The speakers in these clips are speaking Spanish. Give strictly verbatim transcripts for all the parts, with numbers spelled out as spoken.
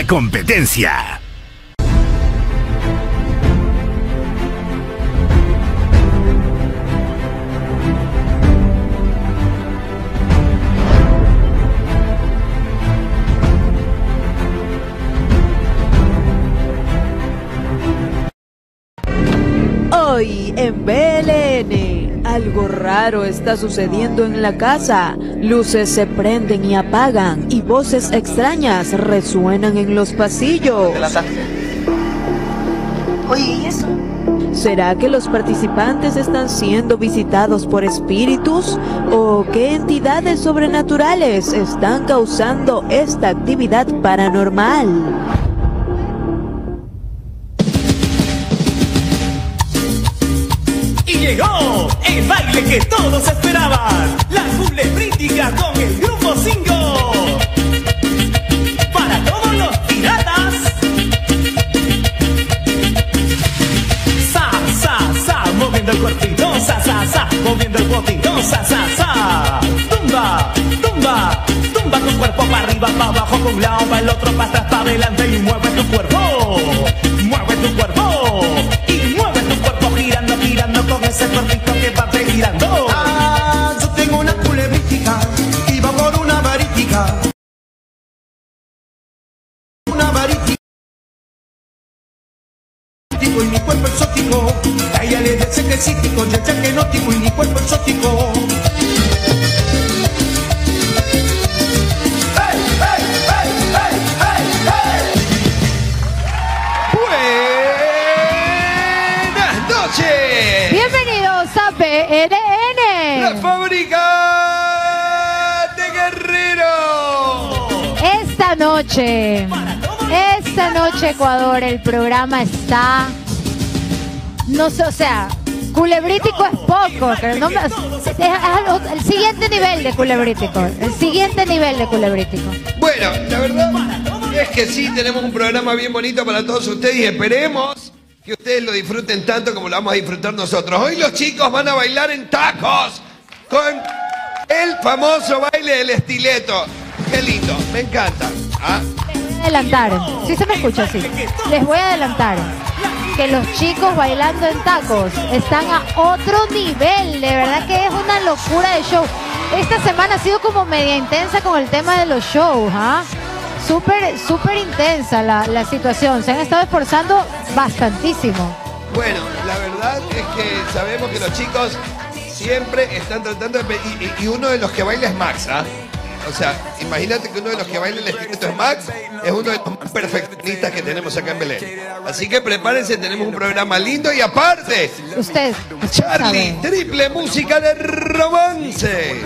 la competencia. Hoy en B L N, algo raro está sucediendo en la casa. Luces se prenden y apagan y voces extrañas resuenan en los pasillos. Oye, ¿y eso? ¿Será que los participantes están siendo visitados por espíritus? ¿O qué entidades sobrenaturales están causando esta actividad paranormal? Llegó el baile que todos esperaban, la Culebrítica con el grupo Singo. Para todos los piratas. Sa, sa, sa, moviendo el cuerpito, sa, sa, sa, moviendo el botito, sa, sa, sa. Tumba, tumba, tumba tu cuerpo para arriba, para abajo, para un lado, para el otro, para atrás, para adelante y mueve tu cuerpo. Mueve tu cuerpo y mueve tu cuerpo girando, girando con ese cuerpito que va girando. Ah, yo tengo una culebrítica y va por una varítica. Una varítica. Y mi cuerpo exótico, a ella le dice que es psíquico, ya ya que no tico y mi cuerpo exótico. ¡Hey, hey, hey, hey, hey, hey! Buenas noches. Bienvenidos a B L N, la fábrica de Guerrero. Esta noche, esta noche Ecuador, el programa está, no sé, o sea, culebrítico es poco, pero no me, es el siguiente nivel de culebrítico, el siguiente nivel de culebrítico. Bueno, la verdad es que sí, tenemos un programa bien bonito para todos ustedes y esperemos que ustedes lo disfruten tanto como lo vamos a disfrutar nosotros. Hoy los chicos van a bailar en tacos con el famoso baile del estileto. Qué lindo, me encanta. ¿Ah? Les voy a adelantar, sí se me escucha así, les voy a adelantar que los chicos bailando en tacos están a otro nivel, de verdad que es una locura de show. Esta semana ha sido como media intensa con el tema de los shows, ¿ah? ¿eh? Súper, súper intensa la, la situación, se han estado esforzando bastantísimo. Bueno, la verdad es que sabemos que los chicos siempre están tratando de... Y, y uno de los que baila es Max, ¿ah? ¿eh? O sea, imagínate que uno de los que baila el estileto es Max, es uno de los más perfeccionistas que tenemos acá en Belén. Así que prepárense, tenemos un programa lindo y aparte, usted, usted Charlie, sabe. Triple música de romance.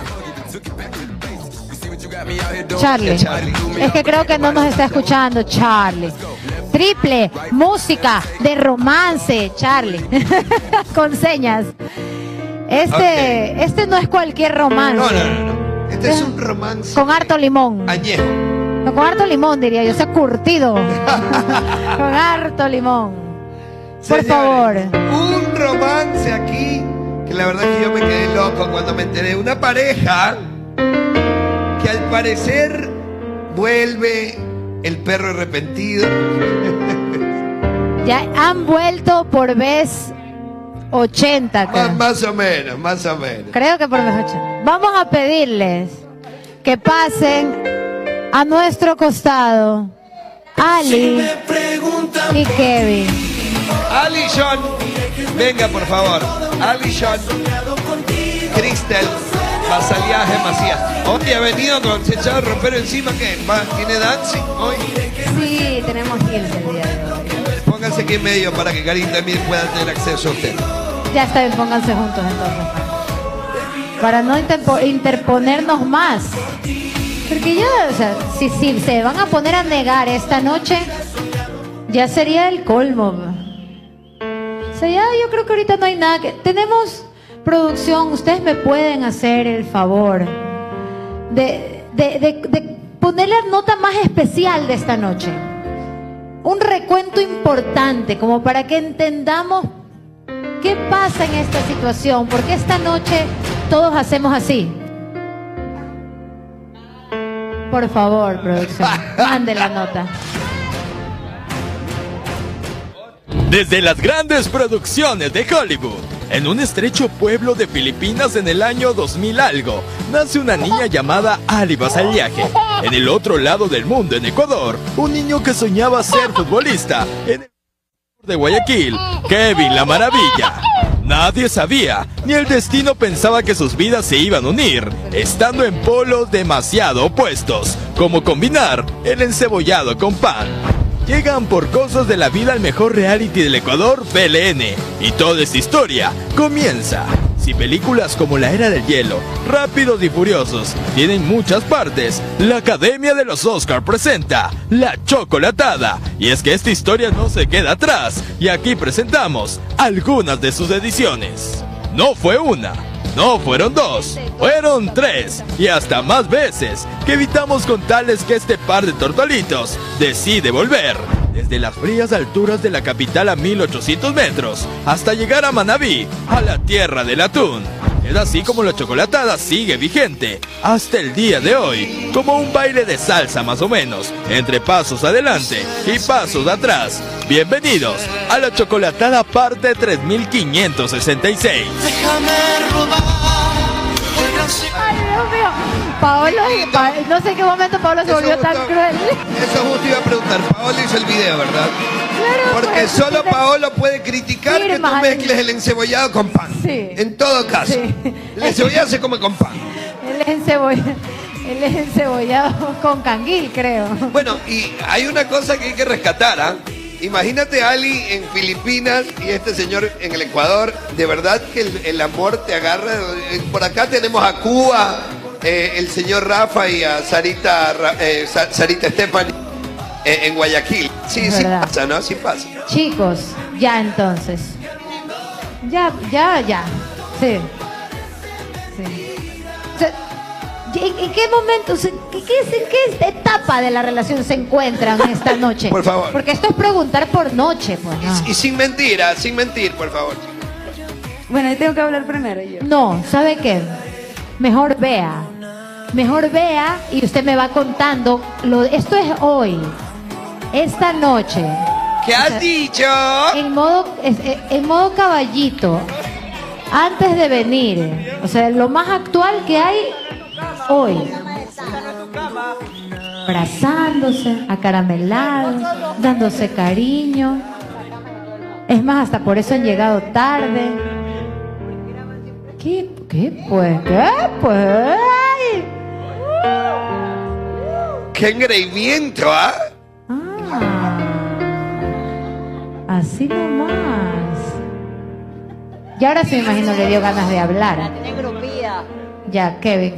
Charlie, Charlie, es que creo que no nos está escuchando, Charlie. Triple música de romance, Charlie, con señas. Este, okay. Este no es cualquier romance. No, no, no, no. Este es un romance con harto limón. Añejo. No, con harto limón, diría yo, o sea, curtido. Con harto limón. Por Señores, favor. Un romance aquí que la verdad es que yo me quedé loco cuando me enteré. Una pareja que al parecer vuelve el perro arrepentido. Ya han vuelto por vez ochenta. Más, más o menos, más o menos. Creo que por vez ochenta. Vamos a pedirles que pasen a nuestro costado Ali y Kevin. Ali y John, venga por favor. Ali y John, Cristel, Basaliaje, Macías. Hoy ha venido con se echado ropero encima, que ¿tiene dancing hoy? Sí, tenemos quince el día de hoy. Pónganse aquí en medio para que Karin también pueda tener acceso a usted. Ya está bien, pónganse juntos entonces. Para no interponernos más. Porque ya, o sea, si, si se van a poner a negar esta noche, ya sería el colmo. O sea, ya yo creo que ahorita no hay nada que... Tenemos producción, ustedes me pueden hacer el favor de, de, de, de poner la nota más especial de esta noche. Un recuento importante, como para que entendamos qué pasa en esta situación, porque esta noche todos hacemos así. Por favor, producción, mande la nota. Desde las grandes producciones de Hollywood, en un estrecho pueblo de Filipinas en el año dos mil algo, nace una niña llamada Ali Basalyage. En el otro lado del mundo, en Ecuador, un niño que soñaba ser futbolista. En el de Guayaquil, Kevin la Maravilla. Nadie sabía, ni el destino pensaba que sus vidas se iban a unir, estando en polos demasiado opuestos, como combinar el encebollado con pan. Llegan por cosas de la vida al mejor reality del Ecuador, B L N, y toda esta historia comienza. Si películas como La Era del Hielo, Rápidos y Furiosos tienen muchas partes, la Academia de los Oscar presenta La Chocolatada. Y es que esta historia no se queda atrás, y aquí presentamos algunas de sus ediciones. No fue una, no fueron dos, fueron tres, y hasta más veces, que evitamos contarles que este par de tortolitos decide volver. Desde las frías alturas de la capital a mil ochocientos metros, hasta llegar a Manabí, a la tierra del atún. Es así como la chocolatada sigue vigente, hasta el día de hoy, como un baile de salsa más o menos, entre pasos adelante y pasos atrás. Bienvenidos a la chocolatada parte tres mil quinientos sesenta y seis. Ay, Dios mío. Paolo, pa- no sé en qué momento Paolo se Eso volvió tan justo- cruel. Eso justo iba a preguntar. Paolo hizo el video, ¿verdad? Claro, Porque pues, solo usted- Paolo puede criticar que tú Firma. mezcles el encebollado con pan. Sí. En todo caso. Sí. El encebollado se come con pan. Él es encebollado, él es encebollado con canguil, creo. Bueno, y hay una cosa que hay que rescatar, ¿ah? Imagínate a Ali en Filipinas y este señor en el Ecuador. De verdad que el, el amor te agarra. Por acá tenemos a Cuba, eh, el señor Rafa y a Sarita, Ra- eh, Sa- Sarita Stephanie eh, en Guayaquil. Sí, Es sí verdad. pasa, ¿no? Sí pasa. Chicos, ya entonces. Ya, ya, ya. Sí. Sí. O sea, ¿En, en qué momento, se- qué, qué, es- en qué etapa de la relación se encuentran esta noche? Por favor. Porque esto es preguntar por noche, pues. No, Y sin mentira, sin mentir, por favor. Bueno, ahí tengo que hablar primero yo. no, ¿sabe qué? Mejor vea. Mejor vea y usted me va contando. Lo, esto es hoy. Esta noche. ¿Qué has dicho? En modo, es- eh, en modo caballito. Antes de venir. O sea, lo más actual que hay hoy. Abrazándose, acaramelados, dándose cariño. Es más, hasta por eso han llegado tarde. ¿Qué, qué pues? ¿Qué pues? ¡Qué engreimiento, ah! Ah, así nomás. Y ahora sí me imagino le dio ganas de hablar. Ya, Kevin.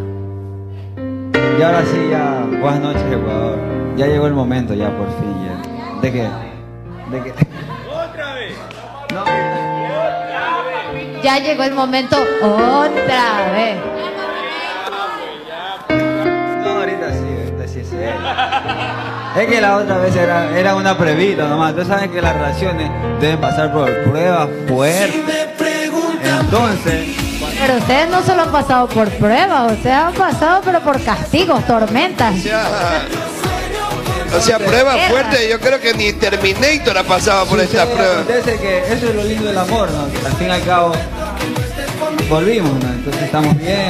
Y ahora sí, ya, buenas noches, Ecuador. Ya llegó el momento, ya, por fin, ya. ¿De qué? ¿De qué? ¡Otra vez! No, Ya llegó el momento otra vez. no, ahorita sí, ahorita sí, sí. Es que la otra vez era, era una previta nomás. Tú sabes que las relaciones deben pasar por pruebas fuertes. Entonces, Pero ustedes no solo han pasado por pruebas, ustedes han pasado pero por castigos, tormentas. O sea, o sea, prueba Guerra. fuerte. Yo creo que ni Terminator ha pasado por esta sucede, prueba. acontece que eso es lo lindo del amor, ¿no? Que al fin y al cabo volvimos, ¿no? Entonces estamos bien.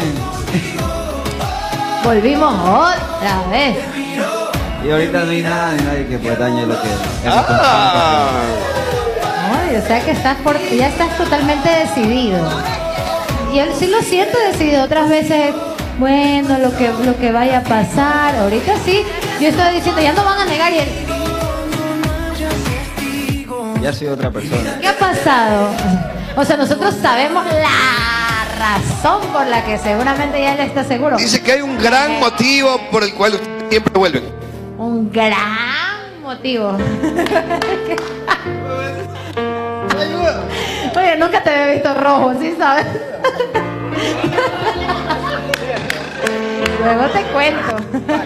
Volvimos otra vez. Y ahorita no hay nada ni nadie que pues dañe lo que hemos Ah, Ay, o sea que estás por, ya estás totalmente decidido. Y él sí lo siento decidido. Otras veces, bueno, lo que, lo que vaya a pasar. Ahorita sí, yo estaba diciendo, ya no van a negar. Y él, ya soy otra persona. ¿qué ha pasado? O sea, nosotros sabemos la razón por la que seguramente ya él está seguro. dice que hay un gran motivo por el cual ustedes siempre vuelven. Un gran motivo. Oye, nunca te había visto rojo, ¿sí sabes? Luego te cuento.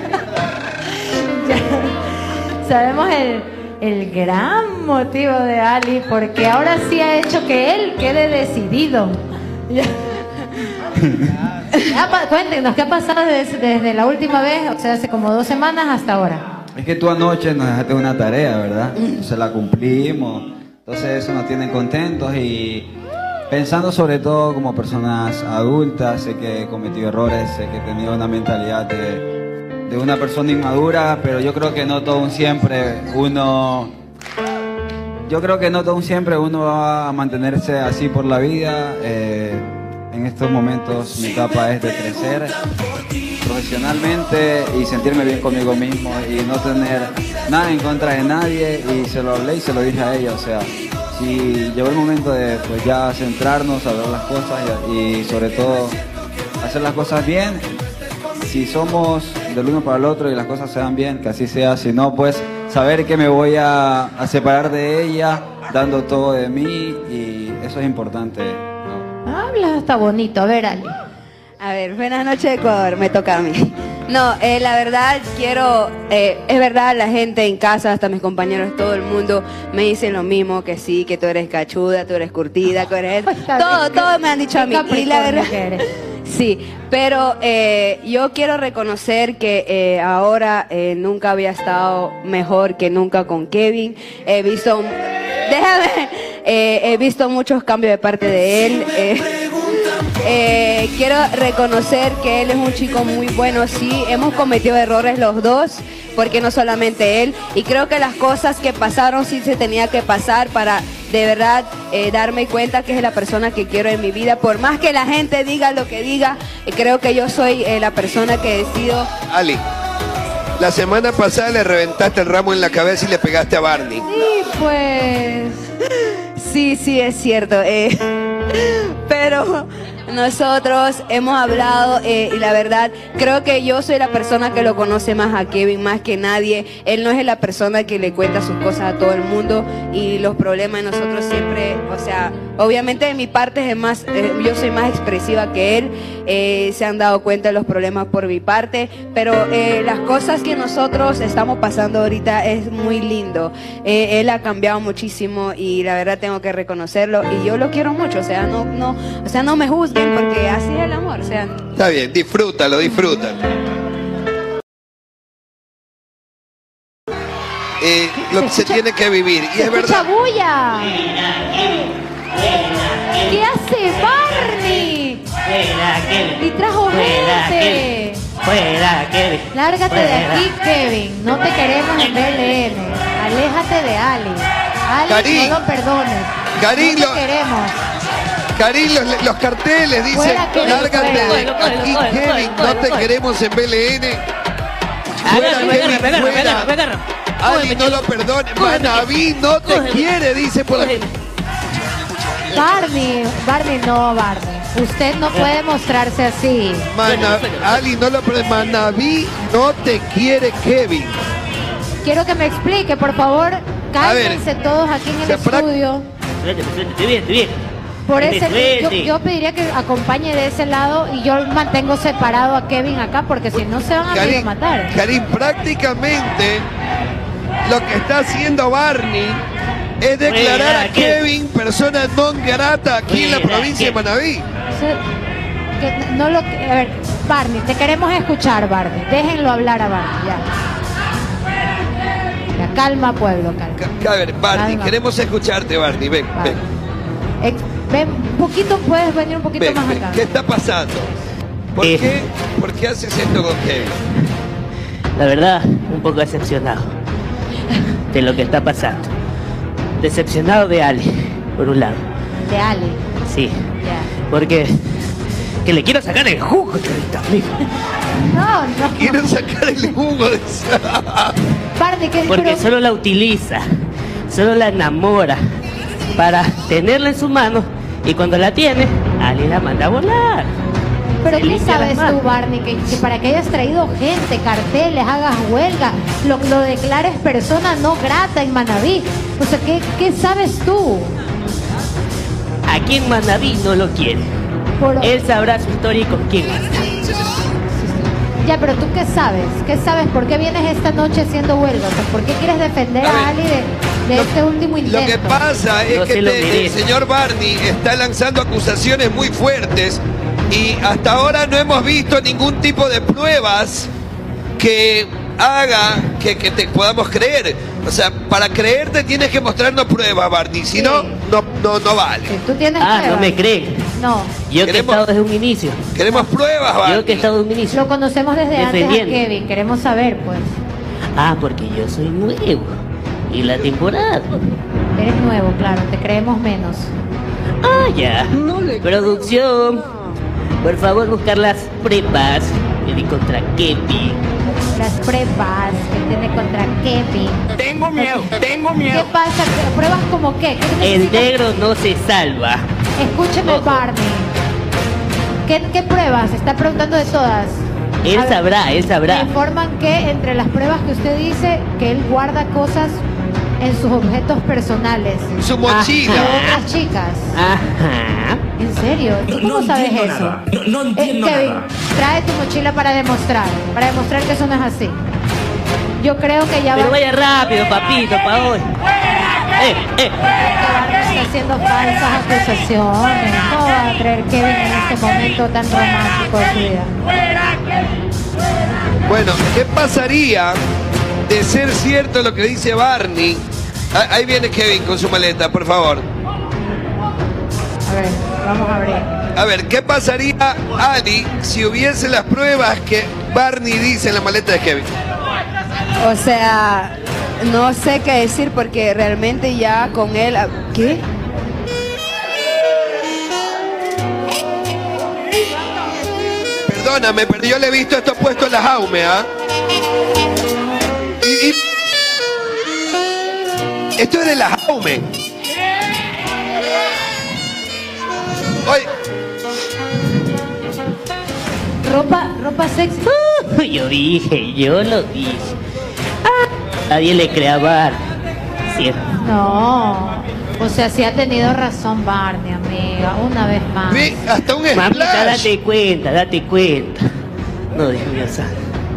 Ya. Sabemos el, el gran motivo de Ali, porque ahora sí ha hecho que él quede decidido. Ya. Ya, pa- cuéntenos, ¿qué ha pasado desde, desde la última vez? O sea, hace como dos semanas hasta ahora. Es que tú anoche nos dejaste una tarea, ¿verdad? Se la cumplimos. Entonces eso nos tiene contentos y pensando sobre todo como personas adultas. Sé que he cometido errores, sé que he tenido una mentalidad de, de una persona inmadura, pero yo creo que no todo un siempre uno... Yo creo que no todo un siempre uno va a mantenerse así por la vida. Eh, en estos momentos mi etapa es de crecer profesionalmente y sentirme bien conmigo mismo y no tener nada en contra de nadie, y se lo hablé y se lo dije a ella, o sea, si llegó el momento de pues ya centrarnos, hablar las cosas y, y sobre todo hacer las cosas bien. Si somos del uno para el otro y las cosas se dan bien, que así sea. Si no, pues saber que me voy a, a separar de ella dando todo de mí, y eso es importante, ¿no? Habla, está bonito. A ver, Ali. A ver, buenas noches, Ecuador, me toca a mí. No, eh, la verdad quiero, eh, es verdad, la gente en casa, hasta mis compañeros, todo el mundo me dicen lo mismo, que sí, que tú eres cachuda, tú eres curtida, que eres... Todo, todo me han dicho a mí. Y la verdad, sí, pero eh, yo quiero reconocer que eh, ahora eh, nunca había estado mejor que nunca con Kevin. He visto, déjame, eh, he visto muchos cambios de parte de él. Eh, Eh, quiero reconocer que él es un chico muy bueno. Sí, hemos cometido errores los dos, porque no solamente él, y creo que las cosas que pasaron sí se tenía que pasar para de verdad eh, darme cuenta que es la persona que quiero en mi vida. Por más que la gente diga lo que diga, eh, creo que yo soy eh, la persona que decido. Ali, la semana pasada le reventaste el ramo en la cabeza y le pegaste a Barney. Sí, pues sí, sí, es cierto, eh, pero nosotros hemos hablado eh, y la verdad creo que yo soy la persona que lo conoce más a Kevin, más que nadie. Él no es la persona que le cuenta sus cosas a todo el mundo, y los problemas de nosotros siempre, o sea, obviamente de mi parte es más, eh, yo soy más expresiva que él. Eh, se han dado cuenta de los problemas por mi parte, pero eh, las cosas que nosotros estamos pasando ahorita es muy lindo. Eh, él ha cambiado muchísimo y la verdad tengo que reconocerlo, y yo lo quiero mucho. O sea, no, no, o sea, no me juzguen, porque así es el amor. O sea, está bien, disfrútalo, disfrútalo. Eh, lo que se tiene que vivir, y es verdad. ¡Bulla! ¿Qué hace Barney? Y trajo gente. Fuera, Kevin. Lárgate de aquí, Kevin. No te queremos en B L N. Aléjate de Ali. Ali, Karim, no lo perdones. Karim, no te lo- queremos. Karim, los, los carteles dicen, Fuera, Kevin, lárgate fuera. de aquí, Fuera, fuera, Kevin, fuera, no te fuera. queremos en B L N. Fuera, Agárrame, Kevin, agárrame, agárrame, fuera. agárrame, agárrame. Ali, no lo perdone. Manaví no te Cógeme. quiere, dice por aquí. Barney, Barney, no, Barney. Usted no puede mostrarse así. Mana- Ali, no lo perdone. Manaví no te quiere, Kevin. Quiero que me explique, por favor. Cálmense todos aquí en el se pra- estudio. Suéltate, suéltate, estoy bien, estoy bien. Por Vete, ese, yo, suelte. yo pediría que acompañe de ese lado, y yo mantengo separado a Kevin acá, porque si no se van a medio Karim, matar. Karim, prácticamente lo que está haciendo Barney es declarar a Fuera, Kevin. Kevin persona non grata aquí en la Fuera, provincia de Kevin. Manaví. Se- que no lo, a ver, Barney, te queremos escuchar, Barney. Déjenlo hablar a Barney, ya. Ya, calma, pueblo, calma. Ca- A ver, Barney, Calma. queremos escucharte, Barney. Ven, Vale. ven, Ex- ven, un poquito, puedes venir un poquito ven, más ven. acá. ¿Qué está pasando? ¿Por Eh. qué, ¿Por qué haces esto con Kevin? La verdad, un poco decepcionado de lo que está pasando. Decepcionado de Ali, por un lado. De Ali, Sí, ya. porque que le quiero sacar el jugo ahorita mismo. No, no. Quiero sacar el jugo de esa... Barney, que Porque pero- solo la utiliza, solo la enamora para tenerla en su mano, y cuando la tiene, Ali la manda a volar. Pero Se ¿qué limpia sabes las manos. tú, Barney? Que, que para que hayas traído gente, carteles, hagas huelga, lo, lo declares persona no grata en Manaví. O sea, ¿qué, qué sabes tú? Aquí en Manaví no lo quiere. Por- Él sabrá su historia y con quién anda. Ya, pero ¿tú qué sabes? ¿Qué sabes? ¿Por qué vienes esta noche haciendo huelga? O sea, ¿por qué quieres defender A a, ver, Ali de, de lo- este último intento? Lo que pasa es No que se lo te- el merece. señor Barney está lanzando acusaciones muy fuertes, y hasta ahora no hemos visto ningún tipo de pruebas que haga que, que te podamos creer. O sea, para creerte tienes que mostrarnos pruebas, Barney. Si Sí. no, no, no, no vale. ¿Tú tienes Ah, pruebas? no me creen. No. Yo que he Queremos- estado desde un inicio. Queremos pruebas, Yo que he Barney. estado desde un inicio. Lo conocemos desde antes a Defendiendo. Kevin. Queremos saber, pues. Ah, porque yo soy nuevo. Y la temporada. Eres nuevo, claro. Te creemos menos. Ah, ya. Producción. Por favor, buscar las prepas. Kevin contra Kevin. Las pruebas que tiene contra Kevin. Tengo miedo, tengo ¿Qué miedo. pasa? ¿Pruebas como qué? ¿Qué El necesitas? negro no se salva. Escúcheme, Ojo. Barney. ¿Qué, ¿Qué pruebas? Está preguntando de todas. Él A ver, sabrá, él Me sabrá. informan que entre las pruebas que usted dice, que él guarda cosas en sus objetos personales. Su De mochila. otras chicas. Ajá. ¿En serio? ¿Tú No- cómo no sabes entiendo eso? nada. No- no entiendo Eh, Kevin, nada. trae tu mochila para demostrar. Para demostrar que eso no es así. Yo creo que ya Pero va... vaya rápido, papito, pa' hoy. Eh, eh. Barney está haciendo falsas acusaciones. ¿Cómo va a creer Kevin en este momento tan romántico de su vida? Bueno, ¿qué pasaría de ser cierto lo que dice Barney? Ah, ahí viene Kevin con su maleta, por favor. A ver, vamos a abrir. A ver, ¿qué pasaría, Ali, si hubiese las pruebas que Barney dice en la maleta de Kevin? O sea, no sé qué decir porque realmente ya con él... ¿Qué? Perdóname, pero yo le he visto esto puesto en la Jaume, ¿ah? Y, y- Esto es de la Jaume. Oye, Ropa, ropa sexy. Uh, yo dije, yo lo dije. Ah, nadie le cree a Bar. Cierto. No. O sea, sí ha tenido razón Barney, amiga. Una vez más. ve, hasta un Mamita, splash. date cuenta, date cuenta. No, Dios mío, santo.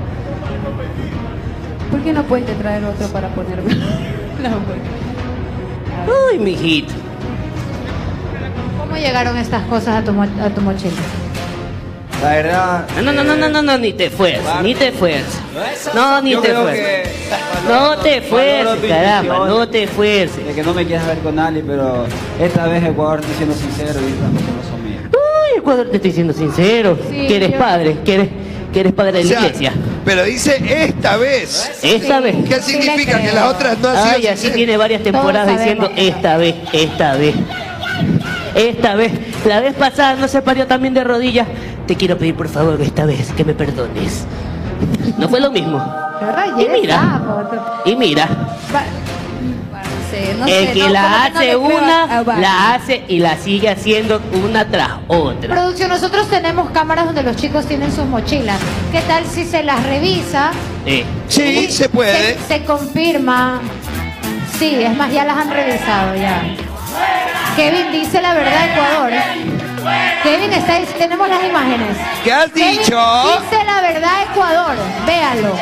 ¿Por qué no puede traer otro para ponerme? No, pues. Uy, mijito. ¿Cómo llegaron estas cosas a tu, mo- a tu mochila? La verdad. No, no, no, no, no, no, ni te esfuerces, ni te esfuerces. No, ni Yo te creo esfuerces. que- No te esfuerces, Valoro tu caramba, intención no te esfuerces. De que no me quieras ver con Ali, pero esta vez Ecuador estoy siendo sincero y tampoco no son mías. Uy, Ecuador, te estoy siendo sincero. Sí, que eres yo- padre, que eres, que eres padre de O la sea, iglesia. pero dice esta vez. Esta vez. ¿Qué Sí le significa? creo. Que las otras no han sido Ay, así sinceras. tiene varias temporadas Todos diciendo sabemos. esta vez, esta vez. Esta vez. La vez pasada no se parió también de rodillas. Te quiero pedir por favor esta vez que me perdones. No fue lo mismo. ¿Verdad? Y mira. Sapo. Y mira, Va- no sé, no el sé, que no, la como que no hace le creo a- una, a Barney. la hace y la sigue haciendo una tras otra. Producción, nosotros tenemos cámaras donde los chicos tienen sus mochilas. ¿Qué tal si se las revisa? Eh, Sí, se puede. Se, se confirma. Sí, es más, ya las han revisado ya. Kevin dice la verdad, Ecuador. Kevin está dic- tenemos las imágenes. ¿Qué has Kevin dicho? dice la verdad, Ecuador. Véalo.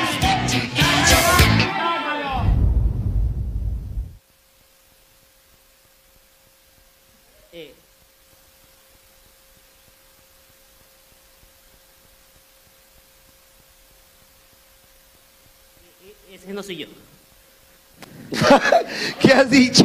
eh. E- Ese no soy yo. ¿Qué has dicho?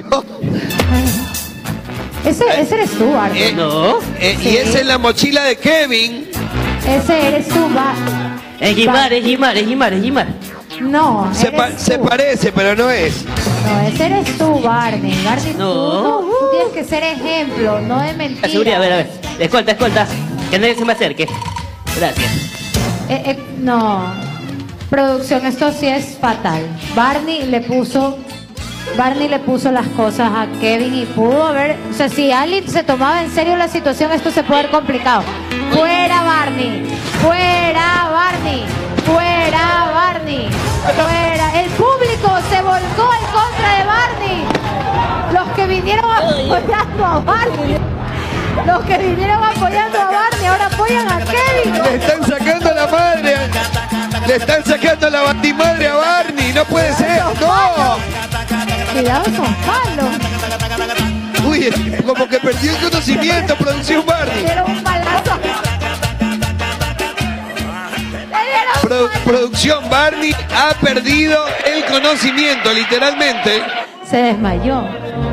Ese, ese eres tú, Barney. Eh, No. eh, Sí. Y es en la mochila de Kevin. Ese eres tú, Bar. Es Gimar, es Gimar, es Gimar, es Gimar. No, Se, eres pa- tú. se parece, pero no es. No, ese eres tú, Barney. Barney, No. tú, no, tú tienes que ser ejemplo, no de La mentira. seguridad, a ver, a ver. Escolta, escolta. Que nadie se me acerque. Gracias. Eh, eh, no. Producción, esto sí es fatal. Barney le puso Barney le puso las cosas a Kevin y pudo haber, o sea, si Ali se tomaba en serio la situación, esto se puede haber complicado. Fuera Barney, fuera Barney, fuera Barney, fuera. El público se volcó en contra de Barney. Los que vinieron apoyando a Barney, los que vinieron apoyando a Barney ahora apoyan a Kevin. Le están sacando la madre. Le están sacando la bandimadre a Barney. No puede ser. No. Cuidado, son palos. Uy, como que perdió el conocimiento, producción Barney. Le dieron un palazo. Le dieron un Produ- palazo. Producción, Barney ha perdido el conocimiento, literalmente. Se desmayó.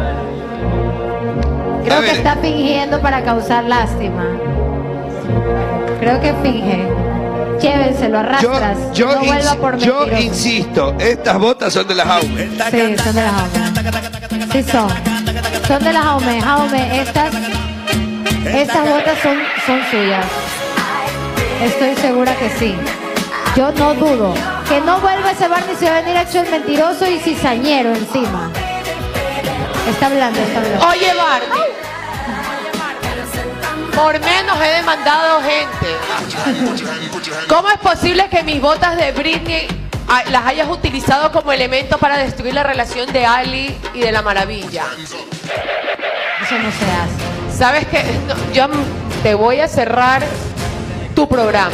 Creo A que ver. está fingiendo para causar lástima. Creo que finge. Llévenselo, Yo, arrastras. yo, no vuelva insi- por yo mentiroso. insisto, estas botas son de las Jaume. Sí, son de las Jaume. Sí son. Son de las Jaume. Jaume, estas, estas botas son, son suyas. Estoy segura que sí. Yo no dudo. Que no vuelva ese Barney, se va a venir hecho el mentiroso y cizañero encima. Está hablando, está hablando. Oye, Barney. Por menos he demandado gente. ¿Cómo es posible que mis botas de Britney ah, las hayas utilizado como elemento para destruir la relación de Ali y de la Maravilla? Eso no se hace. ¿Sabes qué? No, yo m- te voy a cerrar tu programa.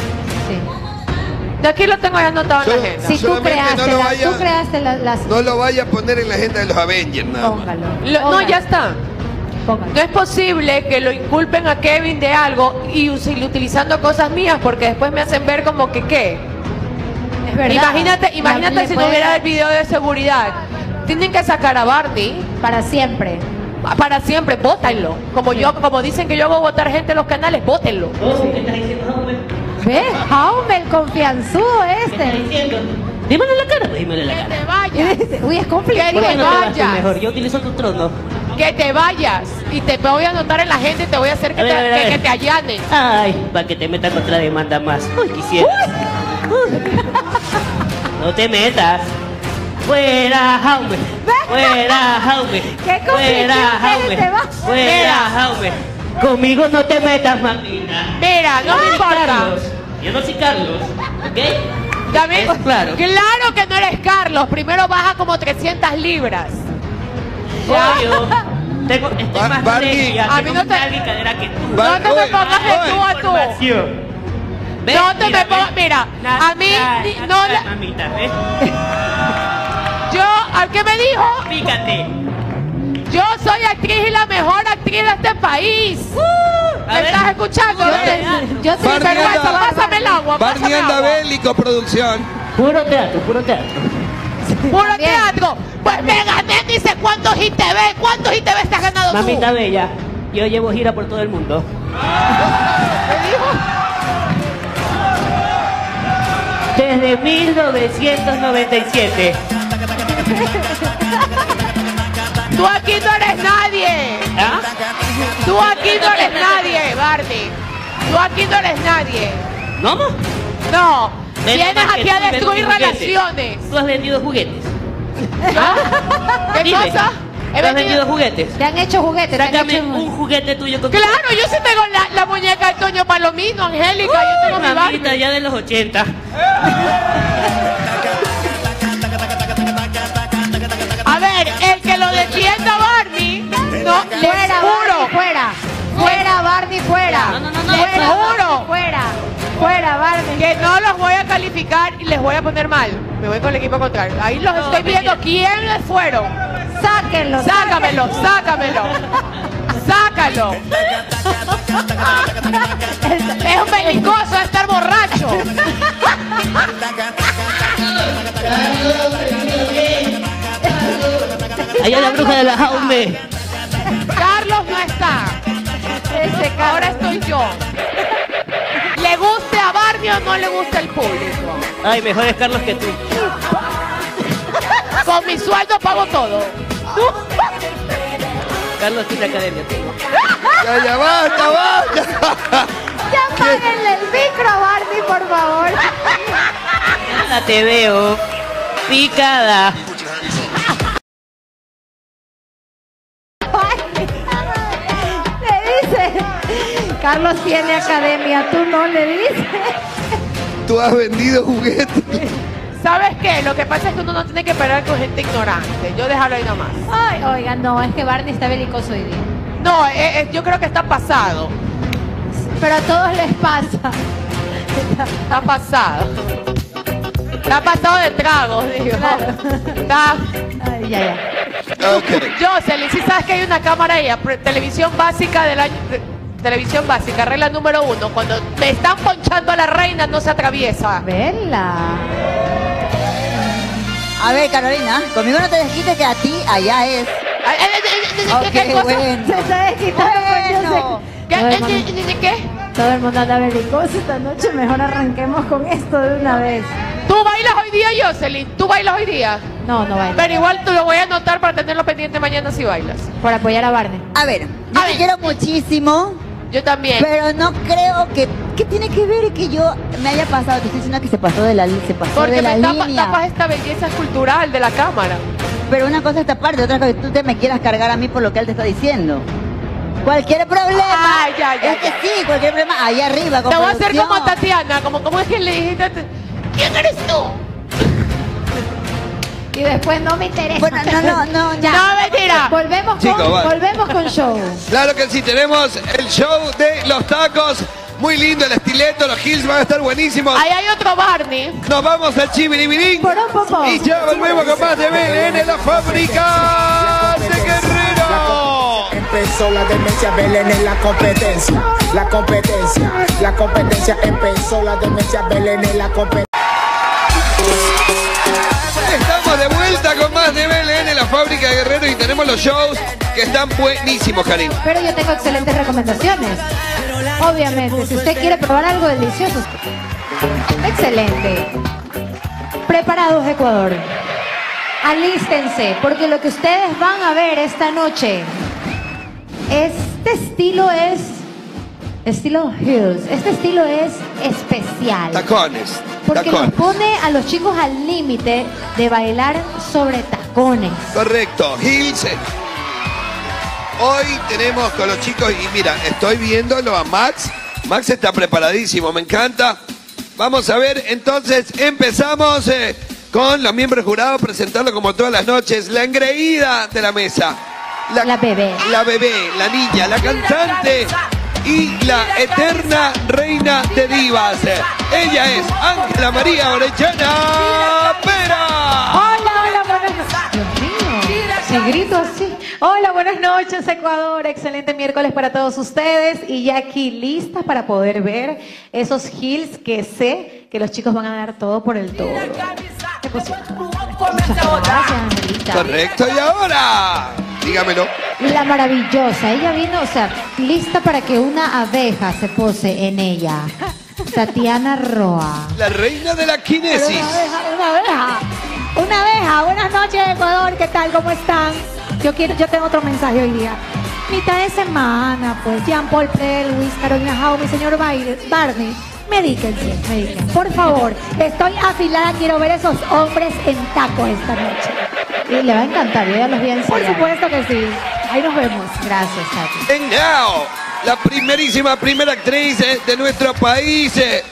Sí. De aquí lo tengo ya anotado en la Yo- agenda. Si tú Solamente creaste, no lo las- vaya- tú creaste la- las... No lo vaya a poner en la agenda de los Avengers, nada más. Póngalo. Lo- no, póngalo, ya está. póngalo. No es posible que lo inculpen a Kevin de algo y us- y utilizando cosas mías porque después me hacen ver como que qué. Es verdad. Imagínate, Le- imagínate le si no puede hubiera dar el video de seguridad. Tienen que sacar a Barney para siempre. para siempre, bótenlo. Como yo, como dicen que yo hago votar gente en los canales, bótenlo. Oh, ¿qué estás diciendo, Jaume? ¿Ves? Jaume, el confianzudo ¿Qué estás este. diciendo? Dímelo en la cara, pues dímelo en la Que cara. te vayas, Uy, es Que complicado. ¿Por qué te no te vas tú vayas. mejor? Yo utilizo tu trono. que te vayas y te voy a anotar en la gente y te voy a hacer que, A ver, te, a ver, a que- ver. que te allanen. Ay, para que te metas otra demanda más. Uy, quisiera. No te metas. Fuera, Jaume. Fuera, Jaume. Qué Fuera, conflicto, Jaume. te va. Fuera, Mira. Jaume. Conmigo no te metas, mamita. Mira, no me Yo soy importa. Carlos. Yo no soy Carlos. ¿Ok? También- Es claro. Claro que no eres Carlos. Primero baja como trescientas libras. Ya. Obvio. Tengo, estoy Ba- más Barney. regia, A mí tengo no te- más nalga y cadera que tú. Ba- No te me Oye, pongas de oye. tú a tú. Información. ¿Ves? No te Mira, me pongas. ¿ves? Mira, Na- a mí na- ni- na- no na- la- mamita, ¿ves? Yo, ¿al qué me dijo? Fíjate. Yo soy actriz y la mejor actriz de este país. A ¿Me ver. estás escuchando? Yo ¿Ves? te, yo te Barney Vergüenza, anda- pásame el agua. Barney pásame anda agua. bélico, producción. Puro teatro, puro teatro. Puro También. teatro. Pues me gané, dice cuántos I T V. ¿Cuántos I T V te has ganado Mamita tú? bella, yo llevo gira por todo el mundo. ¿Me dijo? Desde mil novecientos noventa y siete. Tú aquí no eres nadie. ¿Ah? Tú aquí no eres nadie, Barney. Tú aquí no eres nadie. ¿Cómo? No. Ven Vienes nomás que aquí a tú vendes destruir juguetes. relaciones. Tú has vendido juguetes. ¿Qué Dime, cosa? ¿tú has vendido juguetes? Te han hecho juguetes. te han Sácame hecho- un juguete tuyo con Claro, yo sí tengo la, la muñeca de Toño Palomino, Angélica. yo tengo mi mamita Barbie. ya de los ochenta. A ver, el que lo defienda Barney, no, les Fuera, juro. Barney, fuera. Fuera, Barney, fuera. No, no, no, no, Les Fuera, juro. Barney, fuera. Fuera, Barney. Que no los voy a calificar y les voy a poner mal. Me voy con el equipo contrario. Ahí los No, estoy viendo. ¿Quiénes fueron? Sáquenlo. Sácamelo, sácamelo. Sácalo. Es un belicoso de estar borracho. Allá la bruja de la Jaume. Carlos no está. Ese, ahora estoy yo. ¿Le guste a Barney o no le gusta el público? Ay, mejor es Carlos que tú. Con mi sueldo pago todo. Carlos tiene academia. Ya, ya, basta, basta. Ya páguenle el micro a Barney, por favor. Ya te veo picada. Le dice, Carlos tiene academia, tú no le dices. Tú has vendido juguetes. ¿Sabes qué? Lo que pasa es que uno no tiene que pelear con gente ignorante. Yo déjalo ahí nomás. Ay, oiga, no, es que Barney está belicoso hoy día. No, eh, eh, yo creo que está pasado. Pero a todos les pasa. Está pasado. Está pasado de tragos, digo. Está... Ay, ya, ya. Ok. Jocelyn, si sabes que hay una cámara ahí, pre- televisión básica del año... de- Televisión básica, regla número uno. Cuando me están ponchando a la reina, no se atraviesa. Vela. A ver, Carolina, conmigo no te desquites que a ti allá es. Ok, ¿Qué cosa? bueno. Se está desquitando Bueno. ¿Qué? Todo el ¿Qué? mundo- ¿Qué? ¿Qué? Todo el mundo anda belicoso esta noche, mejor arranquemos con esto de una vez. ¿Tú bailas hoy día, Jocelyn? ¿Tú bailas hoy día? No, no bailo. Pero igual te lo voy a anotar para tenerlo pendiente mañana si bailas. Por apoyar a Barney. A ver, yo te quiero muchísimo. Yo también. Pero no creo que... ¿Qué tiene que ver que yo me haya pasado? Te estoy diciendo que se pasó de la, se pasó Porque de la me tapa- línea. tapas esta belleza cultural de la cámara. Pero una cosa es taparte, otra cosa es que tú te me quieras cargar a mí por lo que él te está diciendo. Cualquier problema. Ah, ya, ya, es que ya. sí, cualquier problema. Allá arriba, con Te voy a hacer producción. como Tatiana, como, como es que le dijiste, ¿quién eres tú? Y después no me interesa. Bueno, no, no, no, Ya. No, mentira. Volvemos Chicos, con, vale. volvemos con show. Claro que sí, tenemos el show de los tacos. Muy lindo el estileto, los Hills van a estar buenísimos. Ahí hay otro Barney. Nos vamos al Chibiribirín. Y ya volvemos con más de B L N, la fábrica de Guerrero. Empezó la demencia, Belén en la competencia. La competencia, la competencia empezó la demencia, Belén en la competencia. Estamos de vuelta con más de B L N, la fábrica de Guerrero, y tenemos los shows que están buenísimos, Karim. Pero yo tengo excelentes recomendaciones. Obviamente, si usted quiere probar algo delicioso. Excelente. Preparados, Ecuador. Alístense, porque lo que ustedes van a ver esta noche, este estilo es estilo Hills. Este estilo es especial. Tacones. Porque nos Tacones. pone a los chicos al límite de bailar sobre tacones. Correcto, Hills. Hoy tenemos con los chicos, y mira, estoy viéndolo a Max. Max está preparadísimo, me encanta. Vamos a ver, entonces empezamos eh, con los miembros jurados, presentarlo como todas las noches. La engreída de la mesa. La, La bebé. La bebé, la niña, la cantante y la eterna reina de divas. Ella es Ángela María Orellana Pera. Hola, hola, buenas noches. Dios mío, si grito así. Hola, buenas noches, Ecuador. Excelente miércoles para todos ustedes. Y ya aquí listas para poder ver esos heels que sé que los chicos van a dar todo por el todo. Qué posible. Gracias, Angelita. Correcto, y ahora, dígamelo. La maravillosa. Ella vino, o sea, lista para que una abeja se pose en ella. Tatiana Roa. La reina de la kinesis. Una abeja. Una abeja. Buenas noches, Ecuador. ¿Qué tal? ¿Cómo están? Yo quiero, yo tengo otro mensaje hoy día. Mitad de semana, pues, Jean Paul Pre, Luis, Carolina Jau, mi señor Baile- Barney. Medíquense, medíquense. Por favor, estoy afilada, quiero ver esos hombres en taco esta noche. Y le va a encantar, yo ya los vi ensayar. Por supuesto que sí. Ahí nos vemos. Gracias, Tati. And now, la primerísima primera actriz eh, de nuestro país, eh,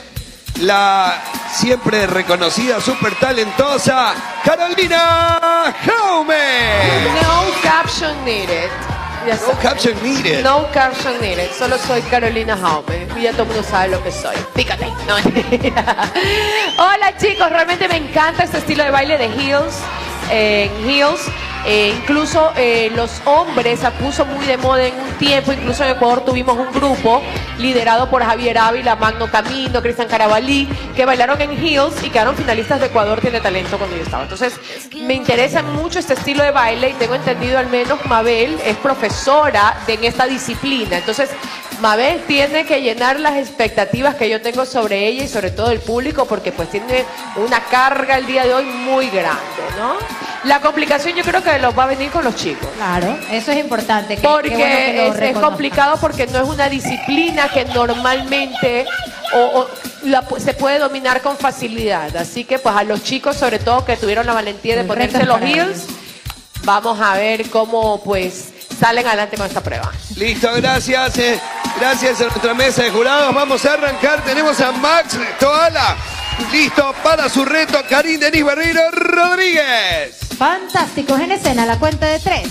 la siempre reconocida, súper talentosa, Carolina Jaume. No caption needed. Ya No caption needed. No caption needed. Solo soy Carolina Jaume. Y ya todo el mundo sabe lo que soy. Fíjate. No, mentira. Hola, chicos. Realmente me encanta este estilo de baile de heels. Eh, en heels. Eh, incluso eh, los hombres se puso muy de moda en un tiempo. Incluso en Ecuador tuvimos un grupo liderado por Javier Ávila, Magno Camino, Cristian Carabalí, que bailaron en heels y quedaron finalistas de Ecuador Tiene Talento cuando yo estaba. Entonces me interesa mucho este estilo de baile y tengo entendido al menos Mabel es profesora de, en esta disciplina. Entonces Mabel tiene que llenar las expectativas que yo tengo sobre ella y sobre todo el público, porque pues tiene una carga el día de hoy muy grande, ¿no? La complicación yo creo que los va a venir con los chicos. Claro, eso es importante. que- Porque qué bueno que lo es, es reconozcan. complicado porque no es una disciplina que normalmente o, o la pu- se puede dominar con facilidad. Así que pues a los chicos, sobre todo que tuvieron la valentía de El ponerse reto es los para heels, vamos a ver cómo pues salen adelante con esta prueba. Listo, gracias. eh, gracias a nuestra mesa de jurados. Vamos a arrancar. Tenemos a Max Toala. Listo para su reto, Karim Denis Barreiro Rodríguez. Fantásticos en escena, la cuenta de tres.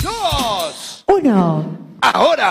Dos. Uno. Ahora.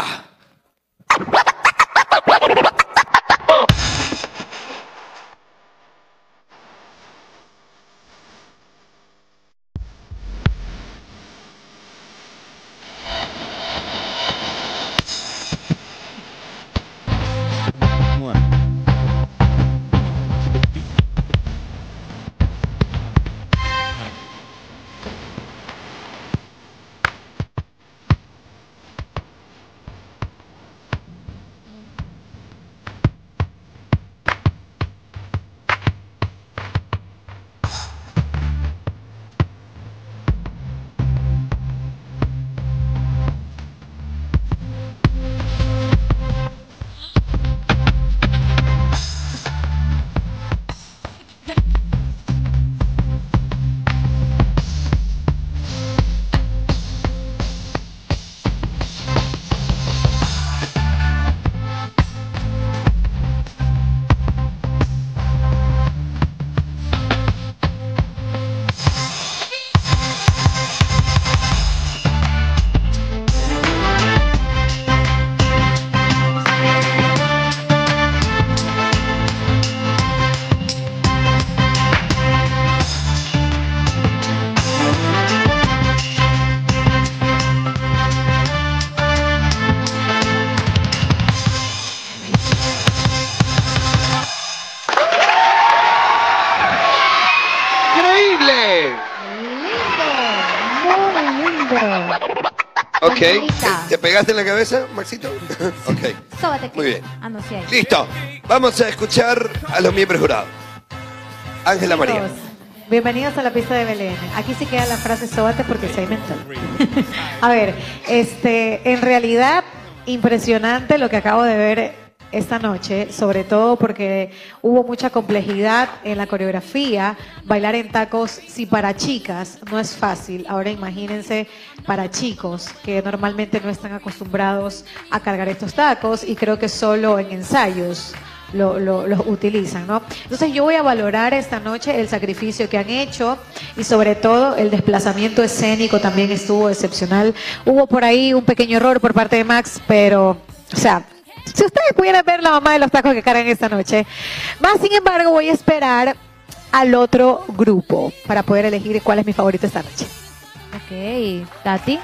Ok. ¿Te pegaste en la cabeza, Maxito? Ok. Sóbate. Muy bien. Ah, no, sí hay. Listo. Vamos a escuchar a los miembros jurados. Ángela María. Chicos, bienvenidos a la pista de Belén. Aquí sí queda la frase sóbate porque se inventó. A ver, este, en realidad, impresionante lo que acabo de ver esta noche, sobre todo porque hubo mucha complejidad en la coreografía. Bailar en tacos, si para chicas no es fácil, ahora imagínense para chicos que normalmente no están acostumbrados a cargar estos tacos y creo que solo en ensayos Lo, lo, los utilizan, ¿no? Entonces yo voy a valorar esta noche el sacrificio que han hecho y sobre todo el desplazamiento escénico también estuvo excepcional. Hubo por ahí un pequeño error por parte de Max, pero, o sea, si ustedes pudieran ver la mamá de los tacos que cargan esta noche. Más sin embargo voy a esperar al otro grupo para poder elegir cuál es mi favorito esta noche. Ok, Tati.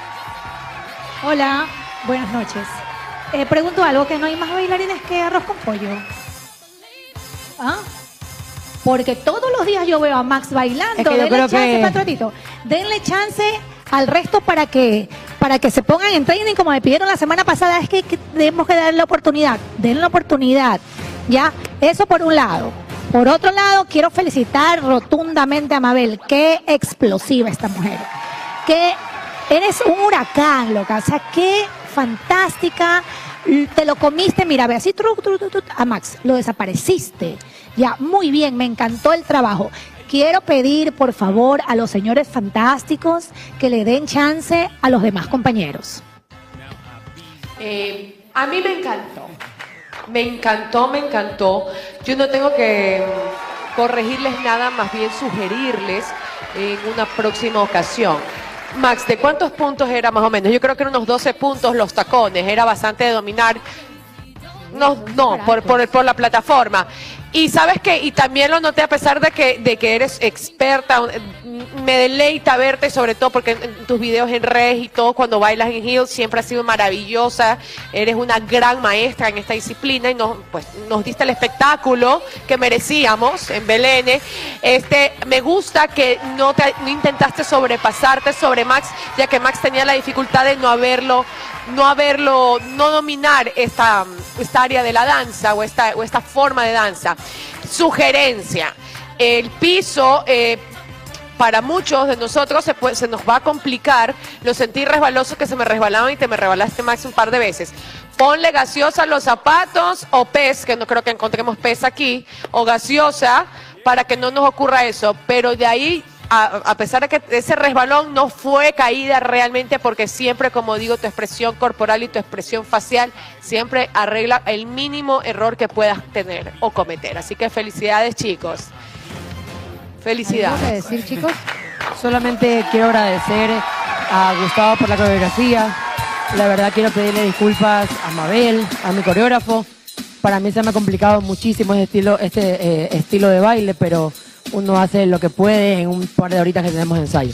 Hola, buenas noches. Eh, pregunto algo, que no hay más bailarines que arroz con pollo. ¿Ah? Porque todos los días yo veo a Max bailando. Es que yo Denle creo chance, que- Patronito. Denle chance al resto para que para que se pongan en training como me pidieron la semana pasada. Es que, que tenemos que darle la oportunidad. Denle la oportunidad. ¿Ya? Eso por un lado. Por otro lado, quiero felicitar rotundamente a Mabel. Qué explosiva esta mujer. Que eres un huracán, loca. O sea, qué fantástica. Te lo comiste, mira, ve así, tru, tru, tru, tru, a Max, lo desapareciste. Ya, muy bien, me encantó el trabajo. Quiero pedir, por favor, a los señores fantásticos que le den chance a los demás compañeros. Eh, a mí me encantó. Me encantó, me encantó. Yo no tengo que mm, corregirles nada, más bien sugerirles en una próxima ocasión. Max, ¿de cuántos puntos era más o menos? Yo creo que eran unos doce puntos los tacones, era bastante de dominar. No, no, por, por, por la plataforma. Y sabes que, y también lo noté a pesar de que, de que eres experta, me deleita verte, sobre todo porque en, en tus videos en redes y todo, cuando bailas en heels, siempre has sido maravillosa, eres una gran maestra en esta disciplina y nos, pues, nos diste el espectáculo que merecíamos en Belén. Este, me gusta que no, te, no intentaste sobrepasarte sobre Max, ya que Max tenía la dificultad de no haberlo, no haberlo, no dominar esta, esta área de la danza o esta, o esta forma de danza. Sugerencia, el piso eh, para muchos de nosotros se, puede, se nos va a complicar. Lo sentí resbaloso, que se me resbalaban y te me resbalaste, Max, un par de veces. Ponle gaseosa a los zapatos o pez, que no creo que encontremos pez aquí, o gaseosa para que no nos ocurra eso, pero de ahí A, a pesar de que ese resbalón no fue caída realmente, porque siempre, como digo, tu expresión corporal y tu expresión facial siempre arregla el mínimo error que puedas tener o cometer. Así que felicidades, chicos. Felicidades. ¿Algo que decir, chicos? Solamente quiero agradecer a Gustavo por la coreografía. La verdad quiero pedirle disculpas a Mabel, a mi coreógrafo. Para mí se me ha complicado muchísimo este estilo, este eh, estilo de baile, pero uno hace lo que puede en un par de horitas que tenemos de ensayo.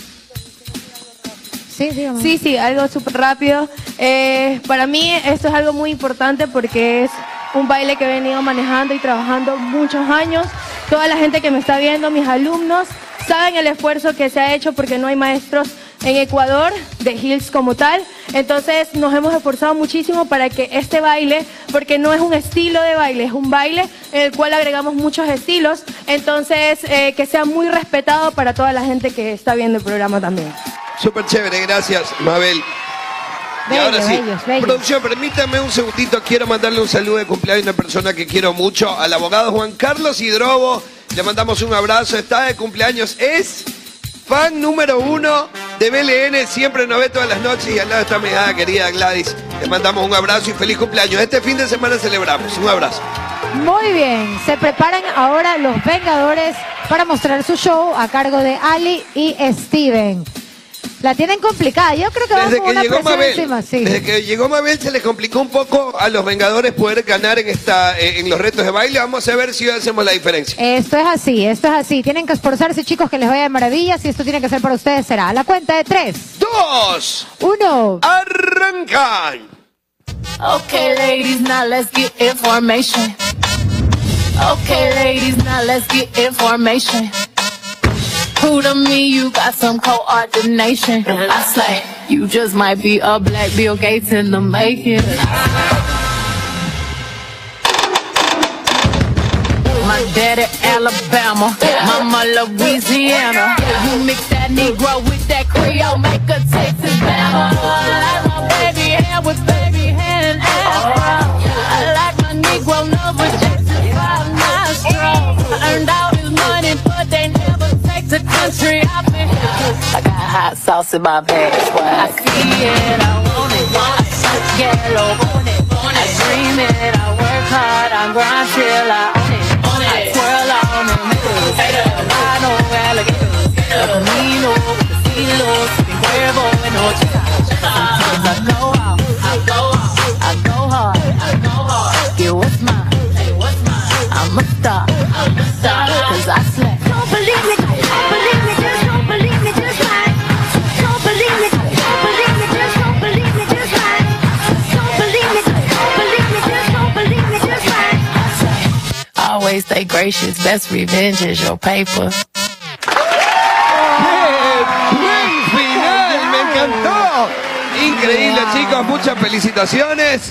Sí, dígame. Sí, sí, algo súper rápido. Eh, para mí esto es algo muy importante porque es un baile que he venido manejando y trabajando muchos años. Toda la gente que me está viendo, mis alumnos, saben el esfuerzo que se ha hecho porque no hay maestros en Ecuador de heels como tal. Entonces nos hemos esforzado muchísimo para que este baile, porque no es un estilo de baile, es un baile en el cual agregamos muchos estilos, entonces eh, que sea muy respetado para toda la gente que está viendo el programa también. Súper chévere, gracias, Mabel. Y Bello, ahora sí, bellos, bellos. producción, permítame un segundito, quiero mandarle un saludo de cumpleaños a una persona que quiero mucho, al abogado Juan Carlos Hidrobo, le mandamos un abrazo, está de cumpleaños, es fan número uno de B L N, siempre nos ve todas las noches y al lado está mi hija querida Gladys, le mandamos un abrazo y feliz cumpleaños, este fin de semana celebramos, un abrazo. Muy bien, se preparan ahora los Vengadores para mostrar su show a cargo de Ali y Steven. La tienen complicada, yo creo que van Desde con que una llegó presión Mabel, encima, sí. desde que llegó Mabel se les complicó un poco a los Vengadores poder ganar en esta eh, en los retos de baile. Vamos a ver si hoy hacemos la diferencia. Esto es así, esto es así. Tienen que esforzarse, chicos, que les vaya de maravilla. Si esto tiene que ser para ustedes, será a la cuenta de tres, dos, uno. ¡Arrancan! Okay, ladies, now let's get information. Okay, ladies, now let's get information. Who to me, you got some coordination. I say. You just might be a black Bill Gates in the making. My daddy Alabama, mama Louisiana. You mix that Negro with that Creole, make a Texas Bama. I like my baby hair with baby hair and afro. I like my Negro number Jackson five nostrils. Earned all his money, but they never take the country off me. I got hot sauce in my bag, I see it, I want it. I search yellow, I dream it, I work hard, I grind till I own it. I twirl on it, I know alligators, Camino, Casino, Cuervo, and Ocho. Sometimes I go out, I go out, I go hard, I go hard. Get what's mine, what's mine. I'm a star, I'm a star, cause I slap. Don't believe me, don't believe me, just don't believe me, just like. Don't believe me, don't believe me, just don't believe me, just like. Don't believe me, don't believe me, just don't believe me, just like. Always stay gracious, best revenge is your paper. ¡Buen final! ¡Me encantó! Increíble, chicos, muchas felicitaciones.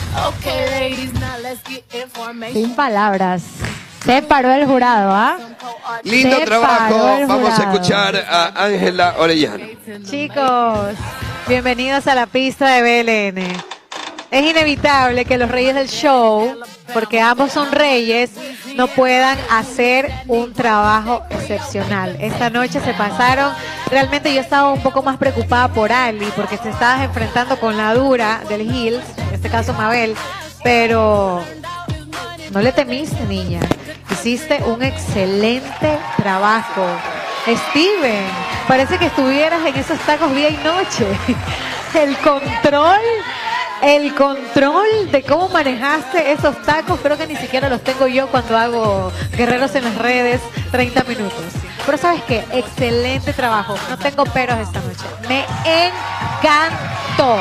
Sin palabras. Se paró el jurado, ¿ah? Lindo Se trabajo. paró el Vamos a jurado. escuchar a Ángela Orellano. Chicos, bienvenidos a la pista de B L N. Es inevitable que los reyes del show, porque ambos son reyes, no puedan hacer un trabajo excepcional. Esta noche se pasaron. Realmente yo estaba un poco más preocupada por Ali, porque te estabas enfrentando con la dura del Hills, en este caso Mabel, pero no le temiste, niña. Hiciste un excelente trabajo. Steven, parece que estuvieras en esos tacos día y noche. El control... El control de cómo manejaste esos tacos, creo que ni siquiera los tengo yo cuando hago Guerreros en las Redes, treinta minutos. Pero ¿sabes qué? Excelente trabajo. No tengo peros esta noche. Me encantó.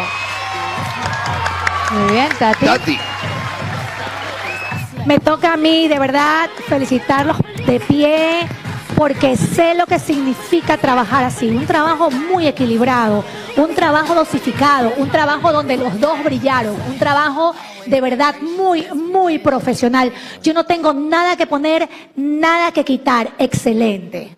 Muy bien, Tati. Tati. Me toca a mí, de verdad, felicitarlos de pie, porque sé lo que significa trabajar así. Un trabajo muy equilibrado, un trabajo dosificado, un trabajo donde los dos brillaron, un trabajo de verdad muy, muy profesional. Yo no tengo nada que poner, nada que quitar. Excelente.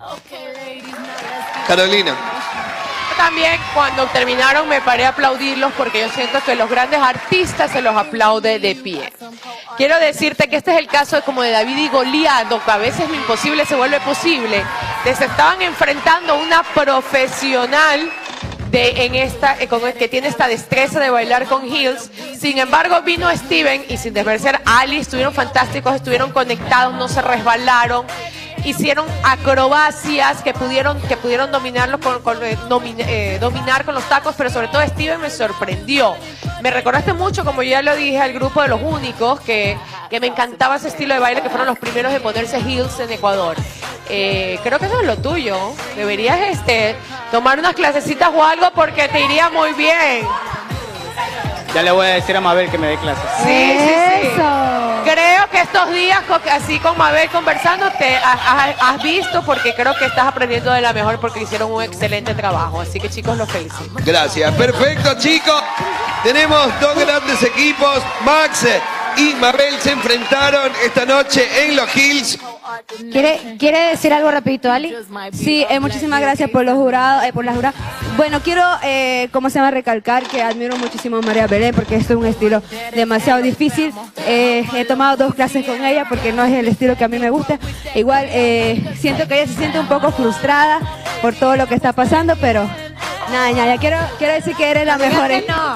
Carolina. También cuando terminaron me paré a aplaudirlos porque yo siento que los grandes artistas se los aplaude de pie. Quiero decirte que este es el caso de como de David y Goliat, donde a veces lo imposible se vuelve posible. Les estaban enfrentando una profesional de, en esta, eh, con el que tiene esta destreza de bailar con Hills. Sin embargo, vino Steven y sin desmerecer a Ali, estuvieron fantásticos, estuvieron conectados, no se resbalaron. Hicieron acrobacias que pudieron, que pudieron dominarlos con, con, eh, domin, eh, dominar con los tacos, pero sobre todo Steven me sorprendió. Me recordaste mucho, como yo ya lo dije, al grupo de Los Únicos, que, que me encantaba ese estilo de baile, que fueron los primeros en ponerse heels en Ecuador. Eh, creo que eso es lo tuyo. Deberías este, tomar unas clasecitas o algo porque te iría muy bien. Ya le voy a decir a Mabel que me dé clases. Sí, sí, sí. Creo que estos días, así con Mabel conversando, te has, has visto, porque creo que estás aprendiendo de la mejor, porque hicieron un excelente trabajo. Así que, chicos, los felicito. Gracias. Perfecto, chicos. Tenemos dos grandes equipos. Max y Mabel se enfrentaron esta noche en los Hills. ¿Quiere, ¿Quiere decir algo rapidito, Ali? Sí, eh, muchísimas gracias por los jurados, eh, por las juradas. Bueno, quiero, eh, ¿cómo se llama? Recalcar que admiro muchísimo a María Belén porque es un estilo demasiado difícil. Eh, he tomado dos clases con ella porque no es el estilo que a mí me gusta. Igual eh, siento que ella se siente un poco frustrada por todo lo que está pasando, pero nada, ya, ya quiero, quiero decir que eres la mejor. que no.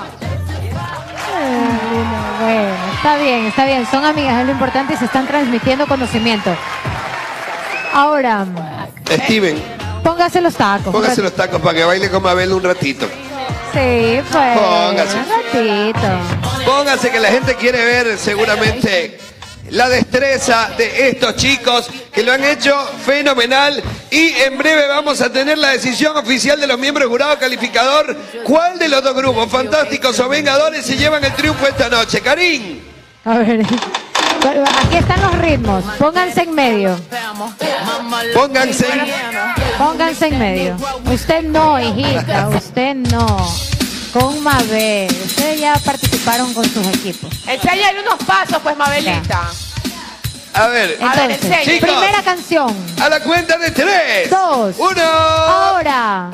Bueno, está bien, está bien. Son amigas, es lo importante y se están transmitiendo conocimiento. Ahora, Steven, póngase los tacos. póngase los tacos para que baile con Mabel un ratito. Sí, pues. Póngase. Un ratito. Póngase que la gente quiere ver seguramente la destreza de estos chicos que lo han hecho fenomenal. Y en breve vamos a tener la decisión oficial de los miembros del jurado calificador. ¿Cuál de los dos grupos, Fantásticos o Vengadores, se llevan el triunfo esta noche? Karim. A ver, aquí están los ritmos. Pónganse en medio. Pónganse. Pónganse en medio. Usted no, hijita, usted no. Con Mabel. Ustedes ya participaron con sus equipos. Enséñale unos pasos, pues, Mabelita. A ver, Entonces, chicos, primera canción. a la cuenta de tres. Dos. Uno. Ahora.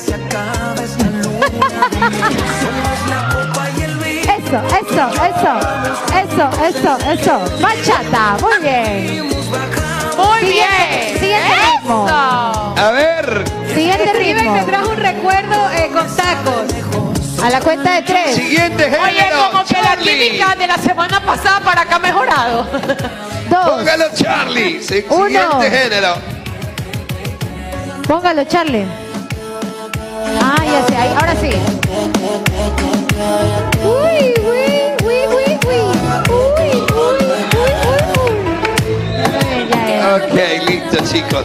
Eso, eso, eso. Eso, eso, eso. Bachata. Muy bien. Muy Siguiente, bien. Siguiente ritmo. A ver. Siguiente Escriben ritmo. que trajo un recuerdo eh, con tacos. A la cuenta de tres. Siguiente género. Oye, como que la Charlie. química de la semana pasada para acá ha mejorado. Dos. Póngalo, Charlie. Si- Uno. Siguiente género. Póngalo, Charlie. Ah, ya sé, ahí, ahora sí. Uy, uy, uy, uy, uy. Uy, uy, uy, uy, uy. Ya, ya. Ok, listo, chicos.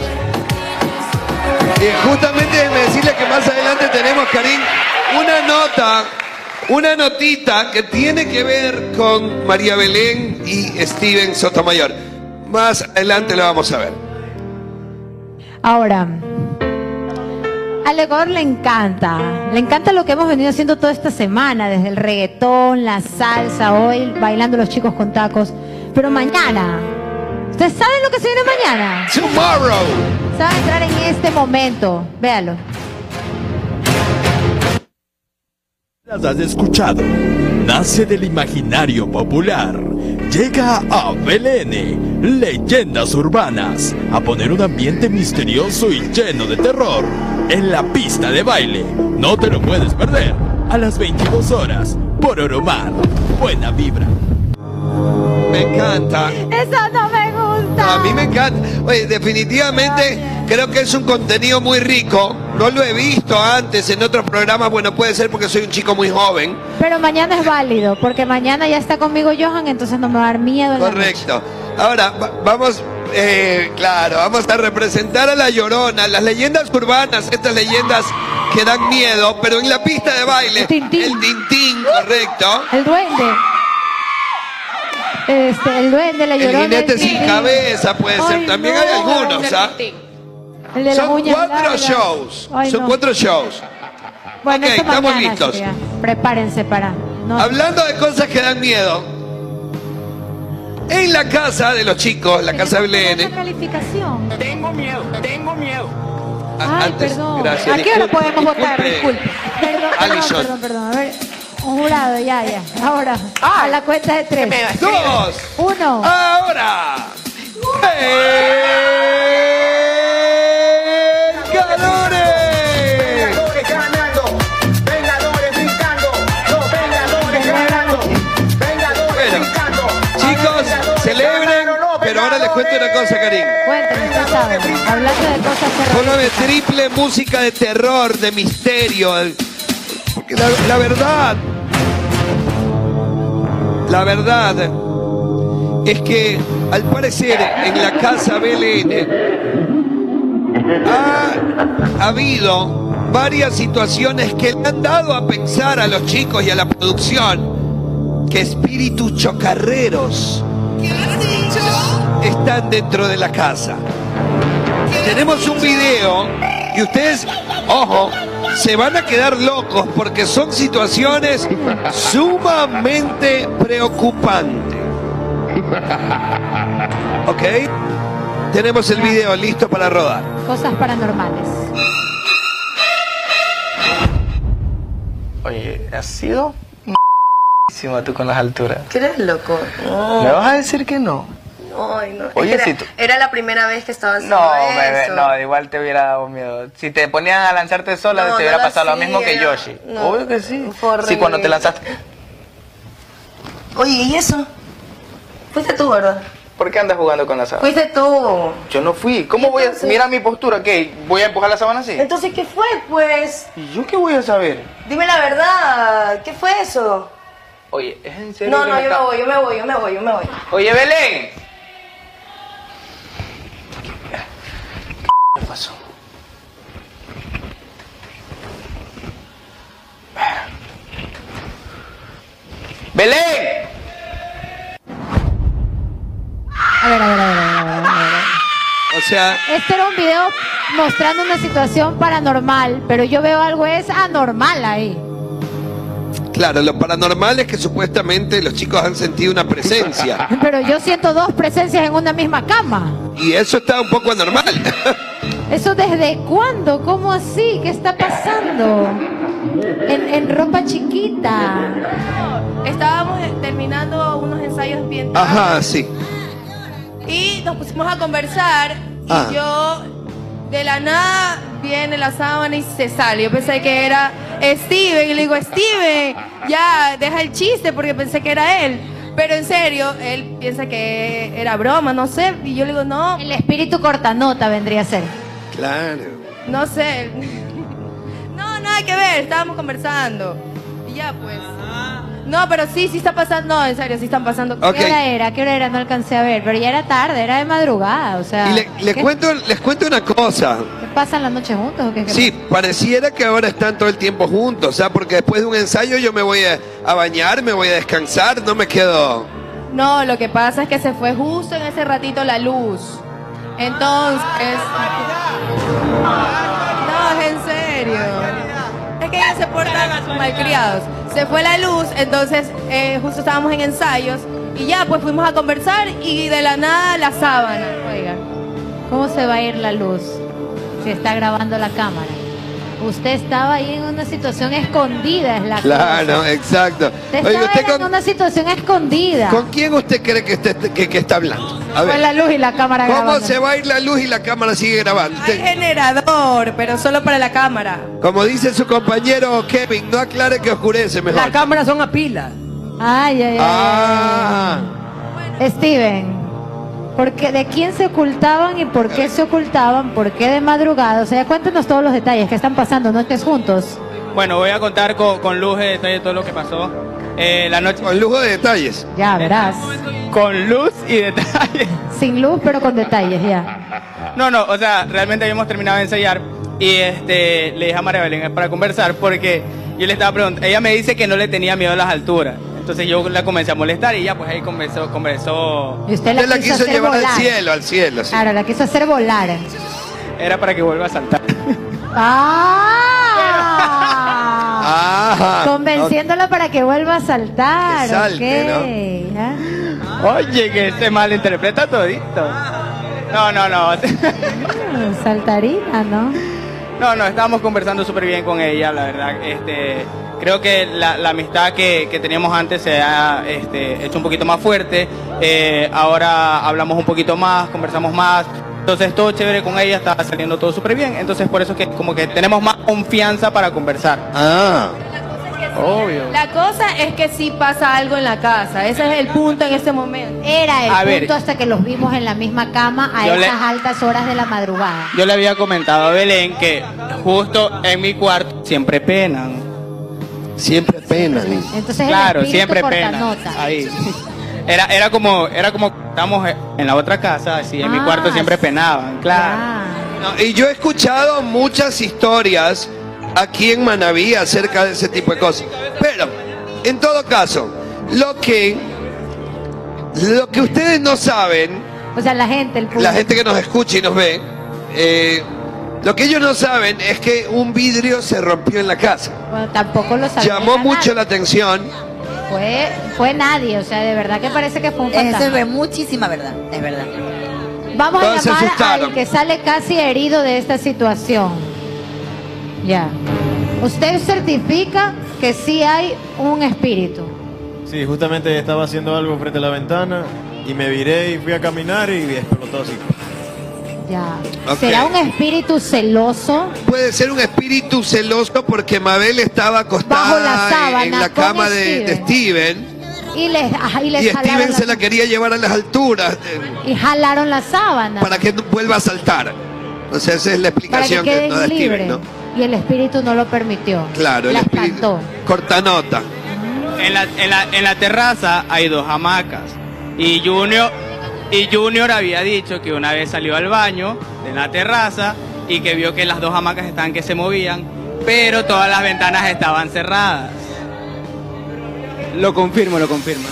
Y justamente déjenme decirles que más adelante tenemos, Karim, una nota, una notita que tiene que ver con María Belén y Steven Sotomayor. Más adelante lo vamos a ver. Ahora, al Ecuador le encanta, le encanta lo que hemos venido haciendo toda esta semana, desde el reggaetón, la salsa, hoy bailando los chicos con tacos. Pero mañana, ¿ustedes saben lo que se viene mañana? Tomorrow. Se va a entrar en este momento, véalo. Las has escuchado. Nace del imaginario popular. Llega a Belén, Leyendas Urbanas, a poner un ambiente misterioso y lleno de terror en la pista de baile. No te lo puedes perder. A las veintidós horas, por Oromar. Buena vibra. Me encanta. Eso no me gusta. A mí me encanta. Oye, definitivamente creo que es un contenido muy rico. No lo he visto antes en otros programas. Bueno, puede ser porque soy un chico muy joven. Pero mañana es válido, porque mañana ya está conmigo Johan, entonces no me va a dar miedo en la noche. Correcto. Ahora, va- vamos, eh, claro, vamos a representar a La Llorona, las leyendas urbanas, estas leyendas que dan miedo, pero en la pista de baile. El tintín, correcto. El duende. Este, el duende, la El llorona. jinete sin tintín. cabeza puede ser. Ay, También no. hay algunos, ¿ah? El de las Son uñas cuatro largas. shows. Ay, Son no. cuatro shows. Bueno, Ok, esto estamos mañana, listos. chiquilla. Prepárense para. No. Hablando de cosas que dan miedo, en la casa de los chicos, la casa de Belén. Calificación. Tengo miedo, tengo miedo. Ay, Antes, perdón. gracias. ¿A qué hora Disculpe, podemos votar? disculpe. Disculpe. Perdón, perdón, Alison. perdón, perdón. A ver, un jurado, ya, ya. Ahora, a la cuenta de tres. Dos. Uno. Ahora. ¡Vengadores! Vengadores ganando, Vengadores brincando, los Vengadores ganando, Vengadores Bueno, brincando. chicos, celebren, pero ahora les cuento una cosa, Karim. Cuéntame, usted sabe. Hablando de cosas Póngame terroríficas. triple música de terror, de misterio. Porque la, la verdad, la verdad es que al parecer en la casa Belén ha habido varias situaciones que le han dado a pensar a los chicos y a la producción que espíritus chocarreros están dentro de la casa. Tenemos un video y ustedes, ojo, se van a quedar locos porque son situaciones sumamente preocupantes. ¿Ok? Tenemos el video listo para rodar. Cosas paranormales. Oye, has sido tú con las alturas. ¿Qué eres loco? ¿Me vas a decir que no? Ay, no. Oye, Es que si era, tú- era la primera vez que estaba haciendo No, bebé, eso. no, igual te hubiera dado miedo. Si te ponían a lanzarte sola, No, te no hubiera lo pasado lo mismo que hacía. Yoshi. No. Obvio que sí. Fue horrible. Sí, cuando te lanzaste. Oye, ¿y eso? Fuiste tú, ¿verdad? ¿Por qué andas jugando con la sábana? Fuiste tú. Yo no fui. ¿Cómo voy a...? Mira mi postura, ¿qué? ¿Voy a empujar la sábana así? Entonces, ¿qué fue, pues? ¿Y yo qué voy a saber? Dime la verdad. ¿Qué fue eso? Oye, ¿es en serio? No, que no, me yo me está- voy, yo me voy, yo me voy, yo me voy. Oye, Belén. ¿Qué pasó? ¡Belén! A ver, a ver, a ver, a ver, a ver, a ver. O sea... Este era un video mostrando una situación paranormal, pero yo veo algo es anormal ahí. Claro, lo paranormal es que supuestamente los chicos han sentido una presencia. Pero yo siento dos presencias en una misma cama. Y eso está un poco anormal. ¿Eso desde cuándo? ¿Cómo así? ¿Qué está pasando? En, en ropa chiquita. Estábamos eh, terminando unos ensayos bien tarde. Ajá, sí. Y nos pusimos a conversar Ah. y yo de la nada viene la sábana y se sale. Yo pensé que era Steven y le digo, Steven, ya deja el chiste porque pensé que era él. Pero en serio, él piensa que era broma, no sé. Y yo le digo, no. El espíritu cortanota vendría a ser. Claro. No sé. No, nada que ver, estábamos conversando. Y ya pues. No, pero sí, sí está pasando. No, en serio, sí están pasando. Ok. ¿Qué hora era? ¿Qué hora era? No alcancé a ver. Pero ya era tarde, era de madrugada. O sea. Y le, le ¿qué, cuento, les cuento una cosa. ¿qué pasan la noche juntos o qué? ¿Qué Sí, pareciera que ahora están todo el tiempo juntos, o sea, porque después de un ensayo yo me voy a, a bañar, me voy a descansar, no me quedo... No, lo que pasa es que se fue justo en ese ratito la luz. Entonces... No, es en serio. Es que ellos se portan malcriados. Se fue la luz, entonces eh, justo estábamos en ensayos y ya, pues fuimos a conversar y de la nada la sábana. Oiga, ¿cómo se va a ir la luz si está grabando la cámara? Usted estaba ahí en una situación escondida, es la Claro, cosa. exacto. Usted Oiga, estaba ¿usted en con, una situación escondida. con quién usted cree que, esté, que, que está hablando? A Con ver, la luz y la cámara ¿cómo grabando. se va a ir la luz y la cámara sigue grabando? Hay Usted- generador, pero solo para la cámara. como dice su compañero Kevin, no aclare que oscurece mejor. Las cámaras son a pila. Ay, ay, ay. Ah, Steven, ¿por qué- ¿de quién se ocultaban y por qué se ocultaban? ¿Por qué de madrugada? O sea, cuéntanos todos los detalles que están pasando, no estés juntos. Bueno, voy a contar con, con luz de detalle todo lo que pasó. Eh, la noche... con lujo de detalles. Ya, verás. Con luz y detalle. Sin luz, pero con detalles, ya. No, no, o sea, realmente habíamos terminado de ensayar y este, le dije a María Belén para conversar porque yo le estaba preguntando, ella me dice que no le tenía miedo a las alturas. Entonces yo la comencé a molestar y ya pues ahí conversó, conversó. Y usted la, Usted la quiso, quiso hacer llevar volar. al cielo, al cielo. Sí. Claro, la quiso hacer volar. Era para que vuelva a saltar. ¡Ah! Ajá. Convenciéndola para que vuelva a saltar. Que salte, ok. ¿Ah? Oye, que se malinterpreta todito. No, no, no. Mm, saltarina, ¿no? No, no, estábamos conversando súper bien con ella, la verdad. Este, creo que la, la amistad que, que teníamos antes se ha este, hecho un poquito más fuerte. Eh, ahora hablamos un poquito más, conversamos más. Entonces todo chévere con ella, está saliendo todo súper bien. Entonces por eso es que como que tenemos más confianza para conversar. Ah. Obvio. La cosa es que sí pasa algo en la casa. Ese es el punto en este momento. Era el A punto ver. hasta que los vimos en la misma cama a Yo le- esas altas horas de la madrugada. Yo le había comentado a Belén que justo en mi cuarto siempre penan. Siempre penan. Entonces Claro, el espíritu siempre corta penan. nota. Ahí. Era, era como, era como estamos en la otra casa, así en mi Ah, cuarto siempre penaban, claro. No, y yo he escuchado muchas historias aquí en Manaví acerca de ese tipo de cosas. Pero, en todo caso, lo que, lo que ustedes no saben, O sea, la gente, el público. la gente que nos escucha y nos ve, eh, lo que ellos no saben es que un vidrio se rompió en la casa. Bueno, tampoco lo sabía. Llamó mucho la atención. Fue, fue nadie, o sea, de verdad que parece que fue un Eso fantasma. es muchísima verdad, es verdad. Vamos Todos a se llamar asustaron. al que sale casi herido de esta situación. Ya. Usted certifica que sí hay un espíritu. Sí, justamente estaba haciendo algo frente a la ventana y me viré y fui a caminar y explotó así. Ya. Ok. ¿Será un espíritu celoso? Puede ser un espíritu celoso porque Mabel estaba acostada Bajo la sábana en la con cama de, de Steven Y les, ajá, y les y jalaron, Steven la, se la quería llevar a las alturas eh, y jalaron la sábana para que no vuelva a saltar. O sea, esa es la para que explicación que, queden nos da libres. Steven, ¿no? Y el espíritu no lo permitió. Claro, el La espíritu. espantó. Cortanota. En la, en la, en la terraza hay dos hamacas y Junior, y Junior había dicho que una vez salió al baño de la terraza y que vio que las dos hamacas estaban que se movían, pero todas las ventanas estaban cerradas. Lo confirmo, lo confirmo.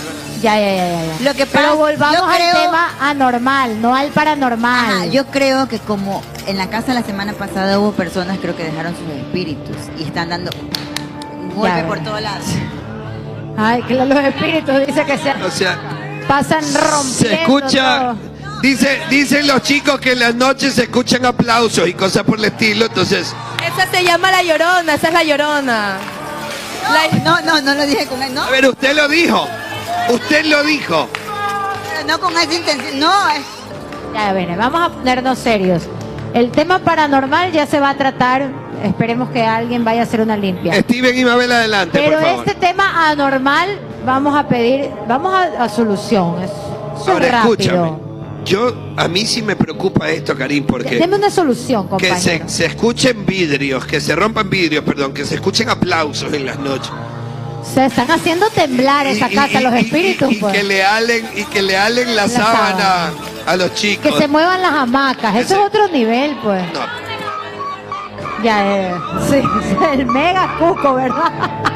Ya, ya, ya, ya. ya. Lo que Pero pasa- volvamos yo al creo- tema anormal, no al paranormal. Ajá, yo creo que como en la casa la semana pasada hubo personas creo que dejaron sus espíritus y están dando un golpe Ya por ves. todos lados. Ay, que los espíritus dice que se O sea, pasan rompiendo se escucha. todo. Dice, dicen los chicos que en las noches se escuchan aplausos y cosas por el estilo, entonces. Esa se llama La Llorona, esa es La Llorona. No, no, no lo dije con él, ¿no? A ver, usted lo dijo. Usted lo dijo. Pero no con esa intención, no. es- Ya, a ver, vamos a ponernos serios. El tema paranormal ya se va a tratar. Esperemos que alguien vaya a hacer una limpia. Steven y Mabel, adelante, Pero por favor. este tema anormal vamos a pedir, vamos a, a solución. Es, eso es Ahora, rápido. escúchame. Yo, a mí sí me preocupa esto, Karim, porque Deme una solución, que compañero. se, se escuchen vidrios, que se rompan vidrios, perdón, que se escuchen aplausos en las noches. Se están haciendo temblar esa Y- casa, y- los y- espíritus, y, y pues. que le alen y que le alen la, La sábana, sábana. a los chicos. Que se muevan las hamacas. Eso es otro nivel, pues. No. Ya, eh, sí, el mega cuco, ¿verdad?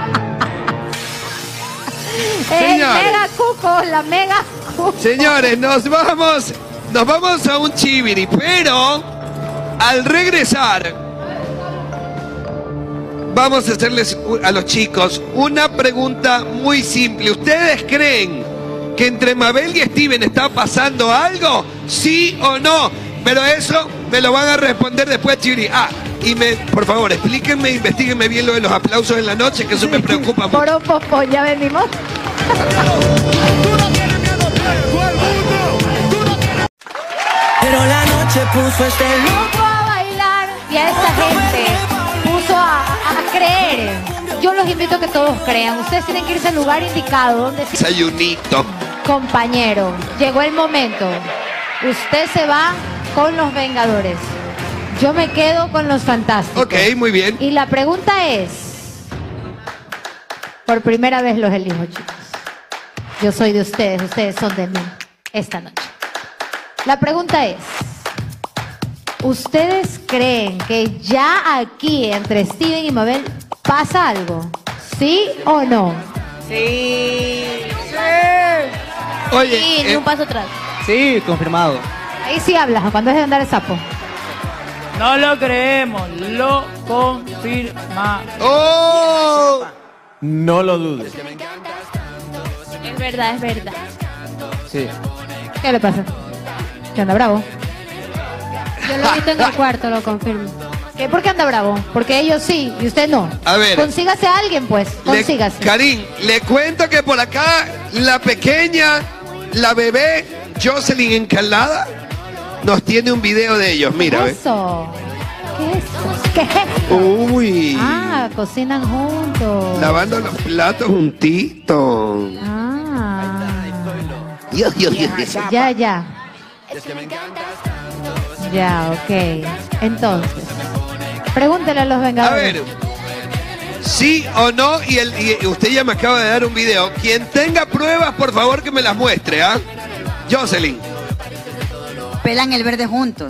El Señores. mega cuco, la mega cuco. Señores, nos vamos, nos vamos a un chiviri, pero al regresar vamos a hacerles u- a los chicos una pregunta muy simple. ¿Ustedes creen que entre Mabel y Steven está pasando algo? ¿Sí o no? Pero eso me lo van a responder después, chiviri. Ah, y me, por favor, explíquenme, investiguenme bien lo de los aplausos en la noche, que eso me preocupa mucho. Poro, popo, ya venimos. Pero la noche puso este Puso a bailar y a esta gente puso a, a creer. Yo los invito a que todos crean. Ustedes tienen que irse al lugar indicado donde se... Desayunito. Compañero, llegó el momento. Usted se va con los Vengadores. Yo me quedo con los Fantásticos. Ok, muy bien. Y la pregunta es, por primera vez los elijo, chicos. Yo soy de ustedes, ustedes son de mí esta noche. La pregunta es, ¿ustedes creen que ya aquí entre Steven y Mabel pasa algo? ¿Sí o no? Sí. Oye, Sí, ni eh, un paso atrás. Sí, confirmado. Ahí sí hablas, ¿o cuando es de andar el sapo? No lo creemos, lo confirmamos. ¡Oh! No lo dudes. Es verdad, es verdad. Sí. ¿Qué le pasa? ¿Que anda bravo? Yo lo he visto en el cuarto, lo confirmo. ¿Qué? ¿Por qué anda bravo? Porque ellos sí y usted no. A ver. Consígase a alguien, pues. Le- Consígase. Karim, le cuento que por acá la pequeña, la bebé Jocelyn Encalada nos tiene un video de ellos. Mira, ve. Eso. ¿Qué es eso? ¿Qué es eso? Uy. Ah, cocinan juntos. Lavando los platos juntitos. Ah. Dios, Dios, Dios, Dios. Ya, ya. Ya, ok. Entonces, pregúntele a los A Vengadores. ver, sí o no, y, el, y usted ya me acaba de dar un video. Quien tenga pruebas, por favor, que me las muestre, ¿ah? Jocelyn. Pelan el verde juntos.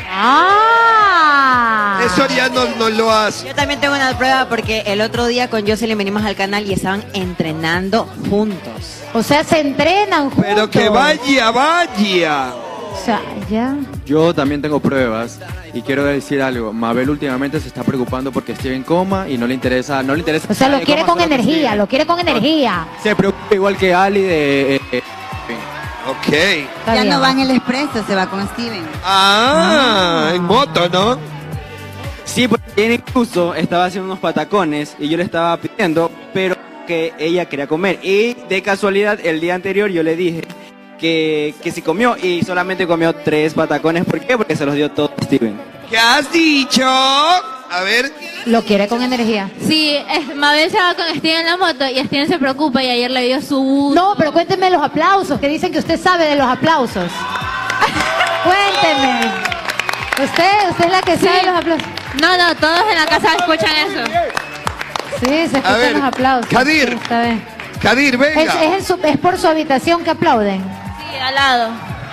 Ah. Eso ya no, no lo hace. Yo también tengo una prueba porque el otro día con Jocelyn venimos al canal y estaban entrenando juntos. O sea, se entrenan juntos. Pero que vaya, vaya. O sea, ya. Yo también tengo pruebas y quiero decir algo. Mabel últimamente se está preocupando porque Steven coma y no le interesa, no le interesa. O sea, lo eh, quiere coma con solo que energía, Steven. lo quiere con energía. Se preocupa igual que Ali de. eh, eh, Ok. Ya no va en el expreso, se va con Steven. Ah, en moto, ¿no? Sí, porque ella incluso estaba haciendo unos patacones y yo le estaba pidiendo, pero que ella quería comer. Y de casualidad, el día anterior yo le dije que, que si comió y solamente comió tres patacones. ¿Por qué? Porque se los dio todo a Steven. ¿Qué has dicho? A ver. Lo quiere con energía. Sí, es- Mabel se va con Steven en la moto y Steven se preocupa y ayer le dio su... No, pero cuénteme los aplausos, que dicen que usted sabe de los aplausos. Cuénteme. Usted, usted es la que sabe de los aplausos. No, no, todos en la casa escuchan eso. Sí, se escuchan A ver, los aplausos. Kadir. Sí, está bien. Kadir, venga. Es, es, en su- es por su habitación que aplauden. Sí, al lado.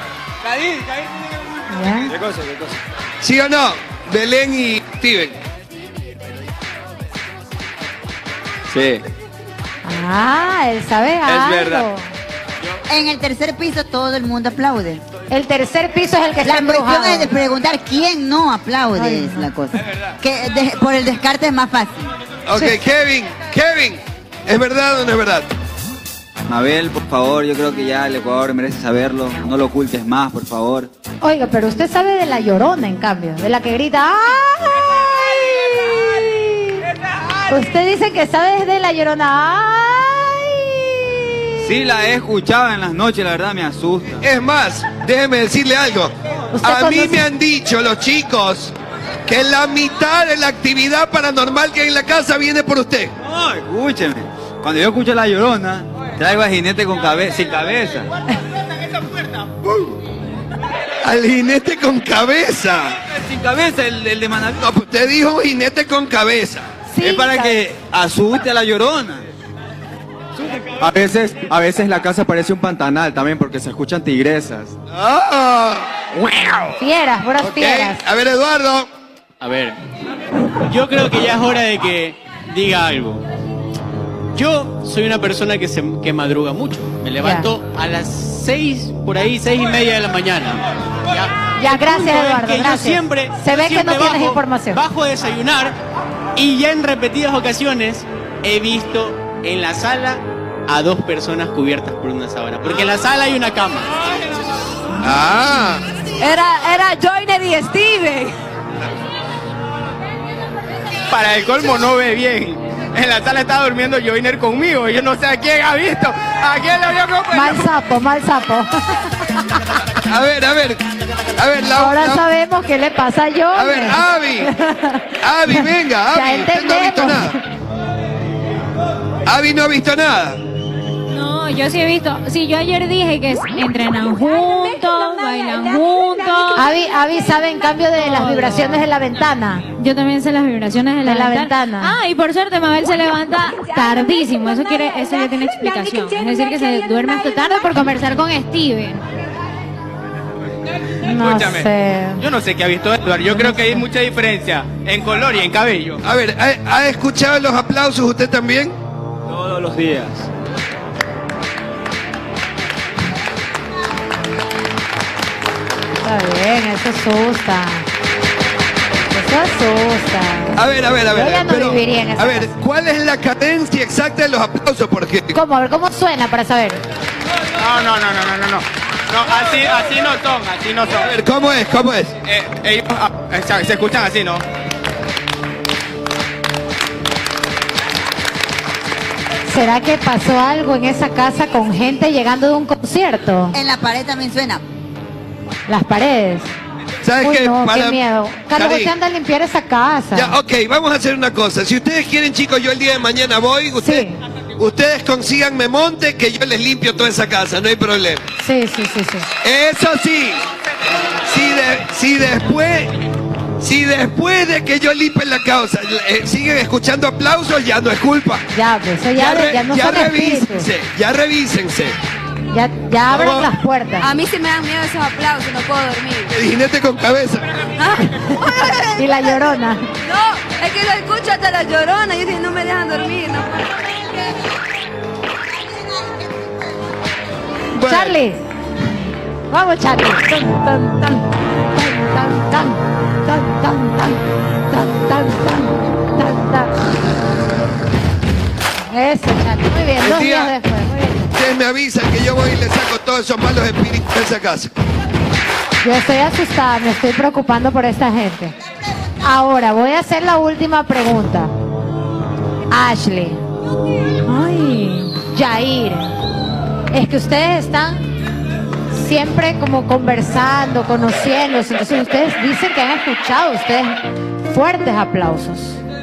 ¿Ya? ¿Qué cosa? ¿Qué cosa? ¿Sí o no? Belén y Steven. Sí. Ah, él sabe algo. verdad. en el tercer piso todo el mundo aplaude. El tercer piso es el que está La cuestión embrujado. es de preguntar quién no aplaude, Ay, es la cosa. Que de- por el descarte es más fácil. Ok, Kevin, Kevin, ¿es verdad o no es verdad? Mabel, por favor, yo creo que ya el Ecuador merece saberlo. No lo ocultes más, por favor. Oiga, pero usted sabe de la Llorona, en cambio, de la que grita ¡ay! Usted dice que sabe de la Llorona ¡ay! Sí, la he escuchado en las noches, la verdad me asusta. Es más, déjeme decirle algo. A mí conoce- me han dicho los chicos que la mitad de la actividad paranormal que hay en la casa viene por usted. No, escúcheme. Cuando yo escucho La Llorona, traigo al jinete con cabeza, sin cabeza. Al jinete con cabeza. Sin cabeza, el, el de Manaví. No, pues usted dijo jinete con cabeza. Es para que asuste a La Llorona. A veces, a veces la casa parece un pantanal también porque se escuchan tigresas. Ah, Fieras, puras ok. fieras. A ver, Eduardo. A ver, yo creo que ya es hora de que diga algo. Yo soy una persona que, se, que madruga mucho. Me levanto a las seis, por ahí, seis y media de la mañana. Ya, Ya, El gracias, punto es Eduardo, que gracias. Yo siempre, Se yo ve que siempre no tienes bajo- información. Bajo a desayunar y ya en repetidas ocasiones he visto en la sala a dos personas cubiertas por una sábana. Porque en la sala hay una cama. Ah. Era, era Joyner y Steven. Para el colmo no ve bien. En la sala está durmiendo Joiner conmigo. Yo no sé a quién ha visto. ¿A quién le vio como Mal sapo, mal sapo. A ver, a ver. A ver, la, Ahora la- sabemos qué le pasa a yo. A ver, Avi. Avi, venga, Ya Avi. Usted no ha visto entendemos. nada. Avi no ha visto nada. No, yo sí he visto. Sí, yo ayer dije que entrenan juntos, bailan juntos. Avi, Avi sabe en cambio de las vibraciones de la ventana. Yo también sé las vibraciones de la, De la ventana. ventana. Ah, y por suerte Mabel se levanta tardísimo. Eso quiere, eso ya tiene explicación. Es decir, que se duerme hasta tarde por conversar con Steven. No Escúchame. sé. Yo no sé qué ha visto Edward. Yo creo que hay mucha diferencia en color y en cabello. A ver, ¿ha, ha escuchado los aplausos usted también? Todos los días. Está bien, eso asusta. Eso asusta. A ver, a ver, a ver. Yo ya no pero, viviría en esa a ver, ¿cuál es la cadencia exacta de los aplausos? Porque ¿Cómo? A ver, ¿cómo suena para saber? No, no, no, no, no, no, no. No, así, así no son, así no son. A ver, ¿cómo es? ¿Cómo es? Eh, ellos ah, se, se escuchan así, ¿no? ¿Será que pasó algo en esa casa con gente llegando de un concierto? En la pared también suena. Las paredes. ¿Sabes Uy, qué? no, Para- qué miedo. Carlos, Cari- usted anda a limpiar esa casa. Ya, ok, vamos a hacer una cosa. Si ustedes quieren, chicos, yo el día de mañana voy. Usted, Ustedes consíganme monte que yo les limpio toda esa casa, no hay problema. Sí, sí, sí, sí. Eso sí, si, de- si después, si después de que yo limpie la causa eh, siguen escuchando aplausos, ya no es culpa. Ya, pues eso ya, re- ya no ya son espíritus. revísense, ya revísense. Ya, ya abren Vamos. las puertas. A mí sí me dan miedo esos aplausos, no puedo dormir. El jinete con cabeza. Y la llorona. No, es que lo escucho hasta la llorona. Yo dije, no me dejan dormir. No puedo. Charlie. Vamos, Charlie. Tan, tan, tan, tan, tan, tan, tan, tan, tan, tan, tan, tan, tan. Eso, Charlie. Muy bien, El dos día- días después. Muy bien. Ustedes me avisan que yo voy y le saco todos esos malos espíritus de esa casa. Yo estoy asustada, me estoy preocupando por esta gente. Ahora, voy a hacer la última pregunta. Ashley. Ay. Jair. Es que ustedes están siempre como conversando, conociéndose. Entonces ustedes dicen que han escuchado ustedes fuertes aplausos.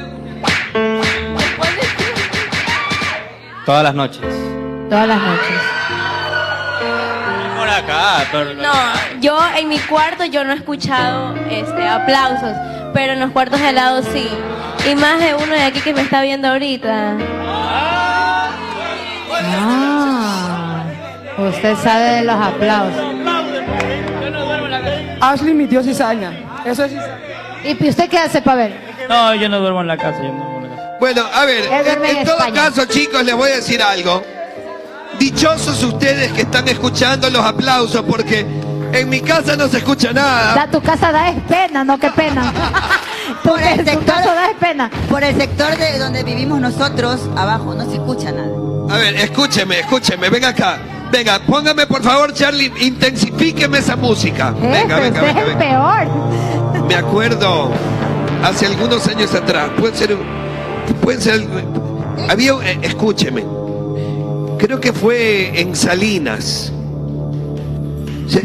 Todas las noches. Todas las noches. Por acá, pero... No, yo en mi cuarto yo no he escuchado este aplausos, pero en los cuartos de al lado sí. Y más de uno de aquí que me está viendo ahorita. Ah, usted sabe de los aplausos. Ashley, mi tío cizaña. Eso es cizaña. ¿Y usted qué hace, Pavel? No, yo no duermo en la casa, yo no duermo en la casa. Bueno, a ver, Él duerme en, en en todo España. caso, chicos, les voy a decir algo. dichosos ustedes que están escuchando los aplausos, porque en mi casa no se escucha nada. Da, tu casa da es pena, no qué pena. Tu, Por el tu sector- casa da es pena. Por el sector de donde vivimos nosotros, abajo, no se escucha nada. A ver, escúcheme, escúcheme, venga acá. Venga, póngame por favor, Charlie, intensifíqueme esa música. Venga, Ese, venga, ese venga, es el venga. peor. Me acuerdo hace algunos años atrás, puede ser, puede ser, había, eh, escúcheme, creo que fue en Salinas. Sí.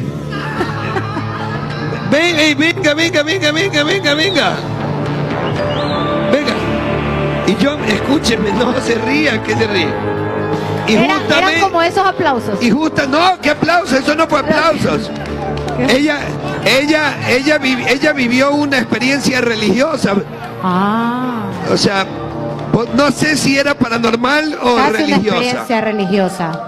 Ven, ey, venga, venga, venga, venga, venga, venga. Venga. Y yo, escúcheme, no se rían, que se ríen. Y Eran, eran justamente, como esos aplausos. y justa, no, qué aplausos, eso no fue aplausos. Ella, ella, ella, vi- ella vivió una experiencia religiosa. Ah. O sea, po- no sé si era paranormal o Casi una religiosa. experiencia religiosa.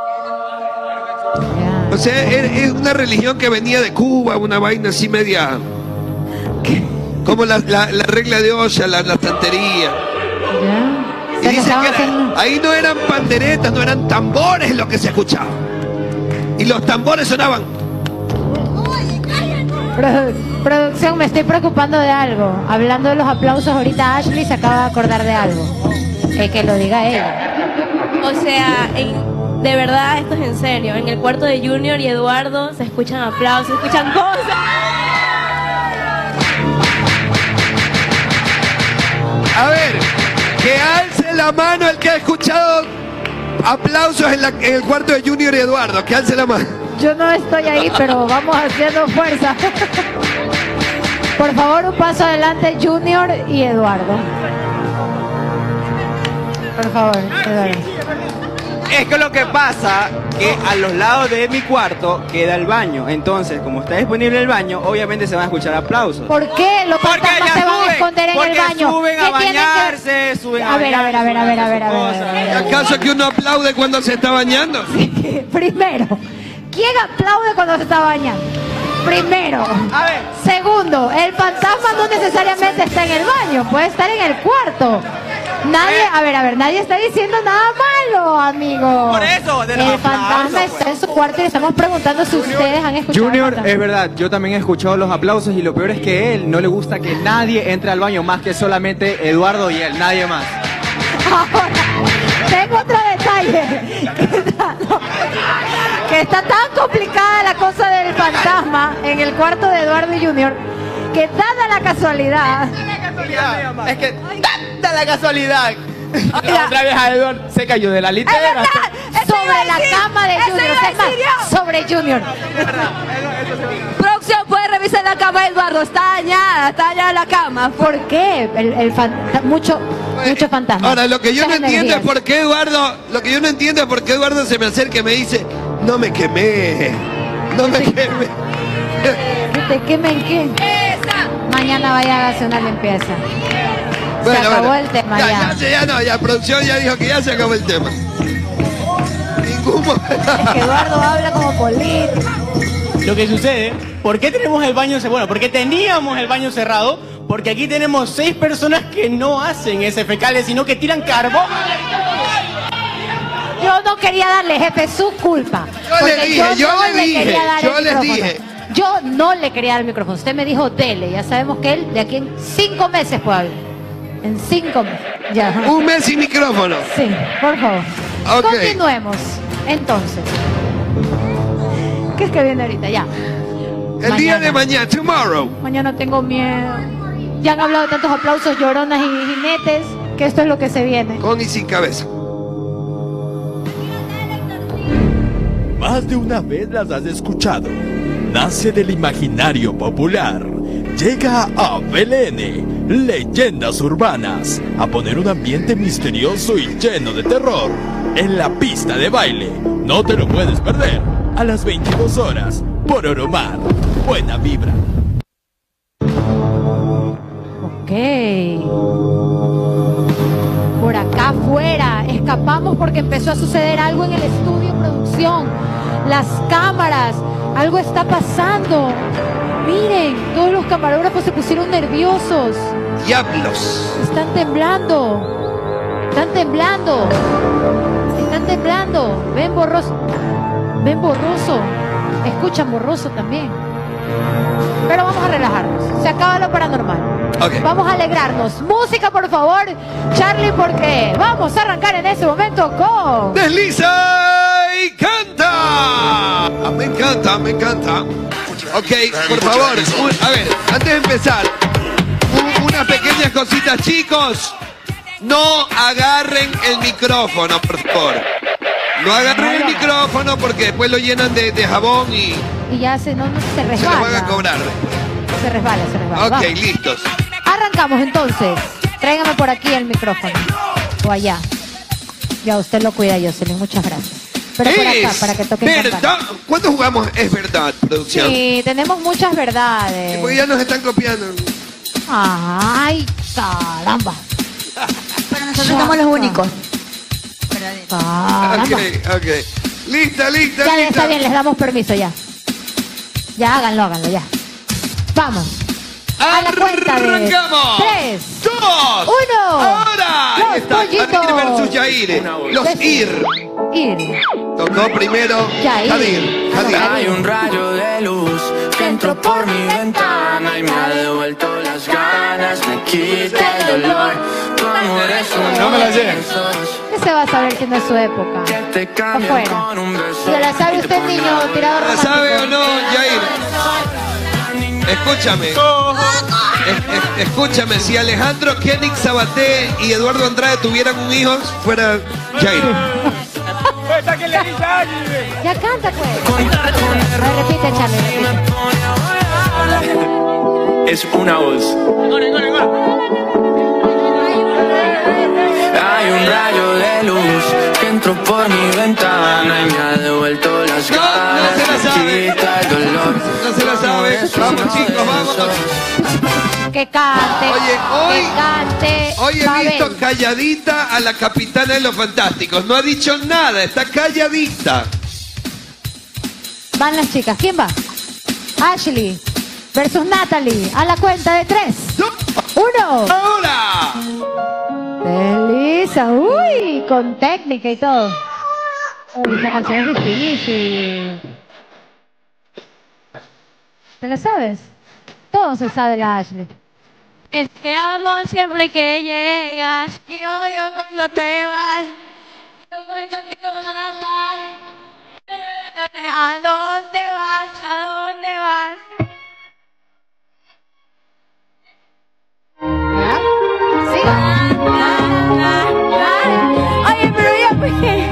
O sea, es es una religión que venía de Cuba, una vaina así media. Como la, la- la regla de olla, la, la santería. Y sea, que dice estaban que era- haciendo- ahí no eran panderetas, no eran tambores lo que se escuchaba. Y los tambores sonaban. Produ- producción, me estoy preocupando de algo. Hablando de los aplausos, ahorita Ashley se acaba de acordar de algo. Eh, que lo diga ella. O sea, en- de verdad, esto es en serio. En el cuarto de Junior y Eduardo se escuchan aplausos, se escuchan cosas. A ver, que alce la mano el que ha escuchado aplausos en, la- en el cuarto de Junior y Eduardo. Que alce la mano. Yo no estoy ahí, pero vamos haciendo fuerza. Por favor, un paso adelante, Junior y Eduardo. Por favor, Eduardo. Es que lo que pasa que a los lados de mi cuarto queda el baño. Entonces, como está disponible el baño, obviamente se van a escuchar aplausos. ¿Por qué los Porque fantasmas ya se van a suben, esconder en porque el baño? suben a ¿Qué tienen que- bañarse, suben a A ver, a ver, a ver, a ver, a ver, a ver, a ver, a ver. ¿Acaso que uno aplaude cuando se está bañando? Primero, ¿quién aplaude cuando se está bañando? Primero. A ver. Segundo, el fantasma no necesariamente está en el baño, puede estar en el cuarto. Nadie, a ver, a ver, nadie está diciendo nada malo, amigo. Por eso, de los el fantasma aplausos, está en su cuarto y le estamos preguntando si ustedes han escuchado. el Junior, fantasma. es verdad, yo también he escuchado los aplausos y lo peor es que a él no le gusta que nadie entre al baño más que solamente Eduardo y él, nadie más. Ahora, tengo otro detalle. Que está, no, que está tan complicada la cosa del fantasma en el cuarto de Eduardo y Junior, que dada la casualidad. Es que tanta la casualidad. La otra vez a Edward se cayó de la litera. Sobre la cama de Junior, o sea, es más, sobre Junior. Producción, puede revisar la cama de Eduardo. Está dañada, está dañada la cama. ¿Por qué? El, el fanta- mucho, mucho fantasma. Ahora, lo que yo no Muchas entiendo es energías. por qué Eduardo, lo que yo no entiendo es por qué Eduardo se me acerca y me dice, no me quemé, no me quemé. ¿Que te quemen qué? Mañana vaya a hacer una limpieza. Se Bueno, acabó bueno. el tema ya, ya. ya, ya no, ya producción ya dijo que ya se acabó el tema. Ningún Es que Eduardo habla como político. Lo que sucede, ¿por qué tenemos el baño cerrado? Bueno, porque teníamos el baño cerrado, porque aquí tenemos seis personas que no hacen ese fecales, sino que tiran carbón. Yo no quería darle, jefe, es su culpa. Yo le Porque dije, yo no le dije, quería dar yo el les micrófono. dije. Yo no le quería dar el micrófono. Usted me dijo, dele. Ya sabemos que él de aquí en cinco meses puede hablar. En cinco meses. Ya. Un mes sin micrófono. Sí, por favor. Ok. Continuemos. Entonces. ¿Qué es que viene ahorita? Ya. El día de mañana, tomorrow. Mañana tengo miedo. Ya han hablado de tantos aplausos, lloronas y jinetes, que esto es lo que se viene. Con y sin cabeza. Más de una vez las has escuchado. Nace del imaginario popular. Llega a Belén, Leyendas Urbanas, a poner un ambiente misterioso y lleno de terror en la pista de baile. No te lo puedes perder. A las veintidós horas, por Oromar. Buena vibra. Ok. Por acá afuera, escapamos porque empezó a suceder algo en el estudio producción. Las cámaras, algo está pasando. Miren, todos los camarógrafos se pusieron nerviosos. Diablos. Están temblando. Están temblando. están temblando. Ven borroso. Ven borroso. Escuchan borroso también. Pero vamos a relajarnos. Se acaba lo paranormal. Okay. Vamos a alegrarnos. Música, por favor, Charlie, porque vamos a arrancar en este momento con... ¡Desliza y canta! Me encanta, me encanta. Ok, por favor, un- a ver, antes de empezar, un- unas pequeñas cositas, chicos. No agarren el micrófono, por favor. No agarren el micrófono porque después lo llenan de, de jabón y Y ya se, no, no, se se los resbala. van a cobrar. Se resbala, se resbala. Ok, Vamos. listos. Arrancamos entonces. Tráigame por aquí el micrófono. O allá. Ya, usted lo cuida, Jocelyn. Muchas gracias. Pero por acá, Es para que toquen verdad. campana. ¿Cuánto jugamos? Es verdad, producción. Sí, tenemos muchas verdades. Porque ya nos están copiando. Ay, caramba. Pero nosotros somos los únicos. Caramba. Ok, ok. Lista, lista, Ya, lista. está bien, les damos permiso ya. Ya, háganlo, háganlo, ya. Vamos. A la cuenta de Arrancamos. tres, dos, uno. ahora. Los Ahí está, pollitos. Jadir versus Yair. Los Ir. Ir. Tocó primero Yair. Jadir. Jadir. Hay un rayo de luz que entró por mi ventana y me ha devuelto las ganas, me quita el dolor. Tu amor es un No me la sé. ¿Qué se va a saber que no es su época? Afuera. ¿Se la sabe usted, niño tirador ¿La romántico? sabe o no, Yair? Escúchame. Es- es- escúchame, si Alejandro Koenig Sabaté y Eduardo Andrade tuvieran un hijo, fuera Jair. Ya canta, pues. A ver, repite, Charlie, repite. Es una voz. Hay un rayo de luz que entró por mi ventana y me ha devuelto las ganas, me quita el dolor. No se la sabe. Vamos, chicos, vamos. Que cante. Oye, hoy, que cante. hoy he Mabel. visto calladita a la capitana de los Fantásticos. No ha dicho nada, está calladita. Van las chicas. ¿Quién va? Ashley versus Natalie. A la cuenta de tres. Uno. ¡Ahora! Elisa. Uy, con técnica y todo. Uy, esa canción es difícil. ¿Te la sabes? Todo se sabe la Ashley. Es que amo siempre que llegas y odio cuando te vas. Yo voy contigo a nadar. ¿A dónde vas? ¿A dónde vas? Oye, pero ya porque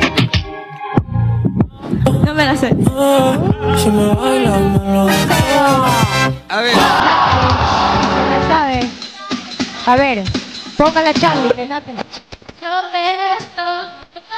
no me la sé. Si me baila, me lo A ver. ¿La sabe? A ver, póngala Charlie, que Natalie. Yo beso.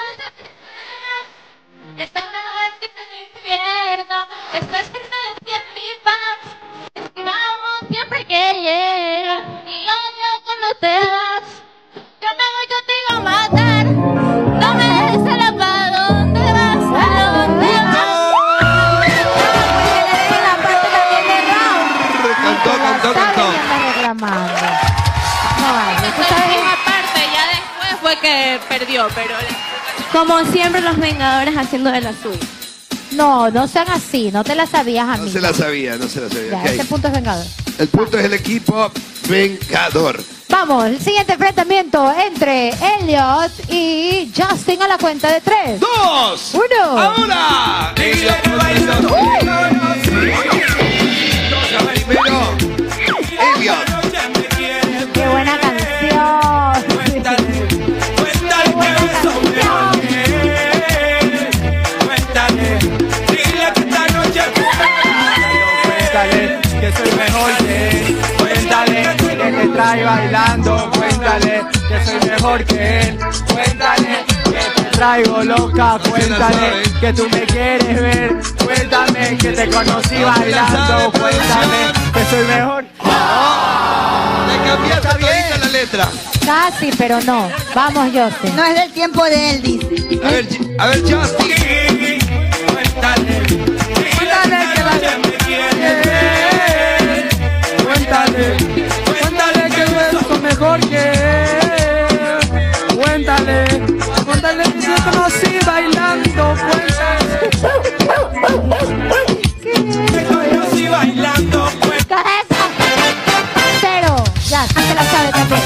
Esta noche en el infierno. Estás en mi paz. Vamos siempre que llega. Y odio cuando te vas. Yo me voy contigo a matar. No me dejes sola. ¿Para dónde vas? ¿A dónde vas? La parte también de round. Cantó, cantó, cantó. Anda reclamando. No vale, tú Esa sabes. misma parte ya después fue que perdió, pero como siempre los Vengadores haciendo de la suya. No, no sean así, no te la sabías a No mí. se la sabía, no se la sabía. Ya, Ok. este punto es vengador. El punto es el equipo Vengador. Vamos, el siguiente enfrentamiento entre Elliot y Justin a la cuenta de tres. ¡Dos! ¡Uno! ¡Ahora! Elliot, primero, Elliot. ¡Qué buena canción! Cuéntale que soy mejor que él. Cuéntale que te trae bailando. Cuéntale que soy mejor que él. Cuéntale que te traigo loca. Cuéntale que tú me quieres ver. Cuéntame que te conocí bailando. Cuéntame que soy mejor. Le cambiaste todita la letra. Casi, pero no. Vamos, Justin. No es del tiempo de él, dice. A ver, a ver, Justin. Cuéntale que la Cuéntale, cuéntale que yo soy mejor que él. Cuéntale, cuéntale que yo soy Yoshi bailando, Yoshi bailando, ¡Cabeza! Cero. Ya, sí se la sabe también.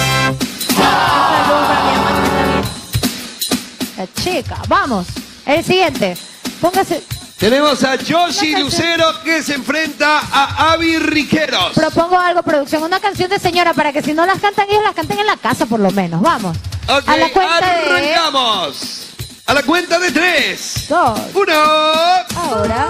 La chica, vamos. El siguiente. Póngase. Tenemos a Yoshi Lucero que se enfrenta a Avi Riqueros. Propongo algo, producción. Una canción de señora para que si no las cantan ellos, las canten en la casa por lo menos. Vamos. Ok, a la cuenta arrancamos. De... A la cuenta de tres. Dos. Uno. Ahora.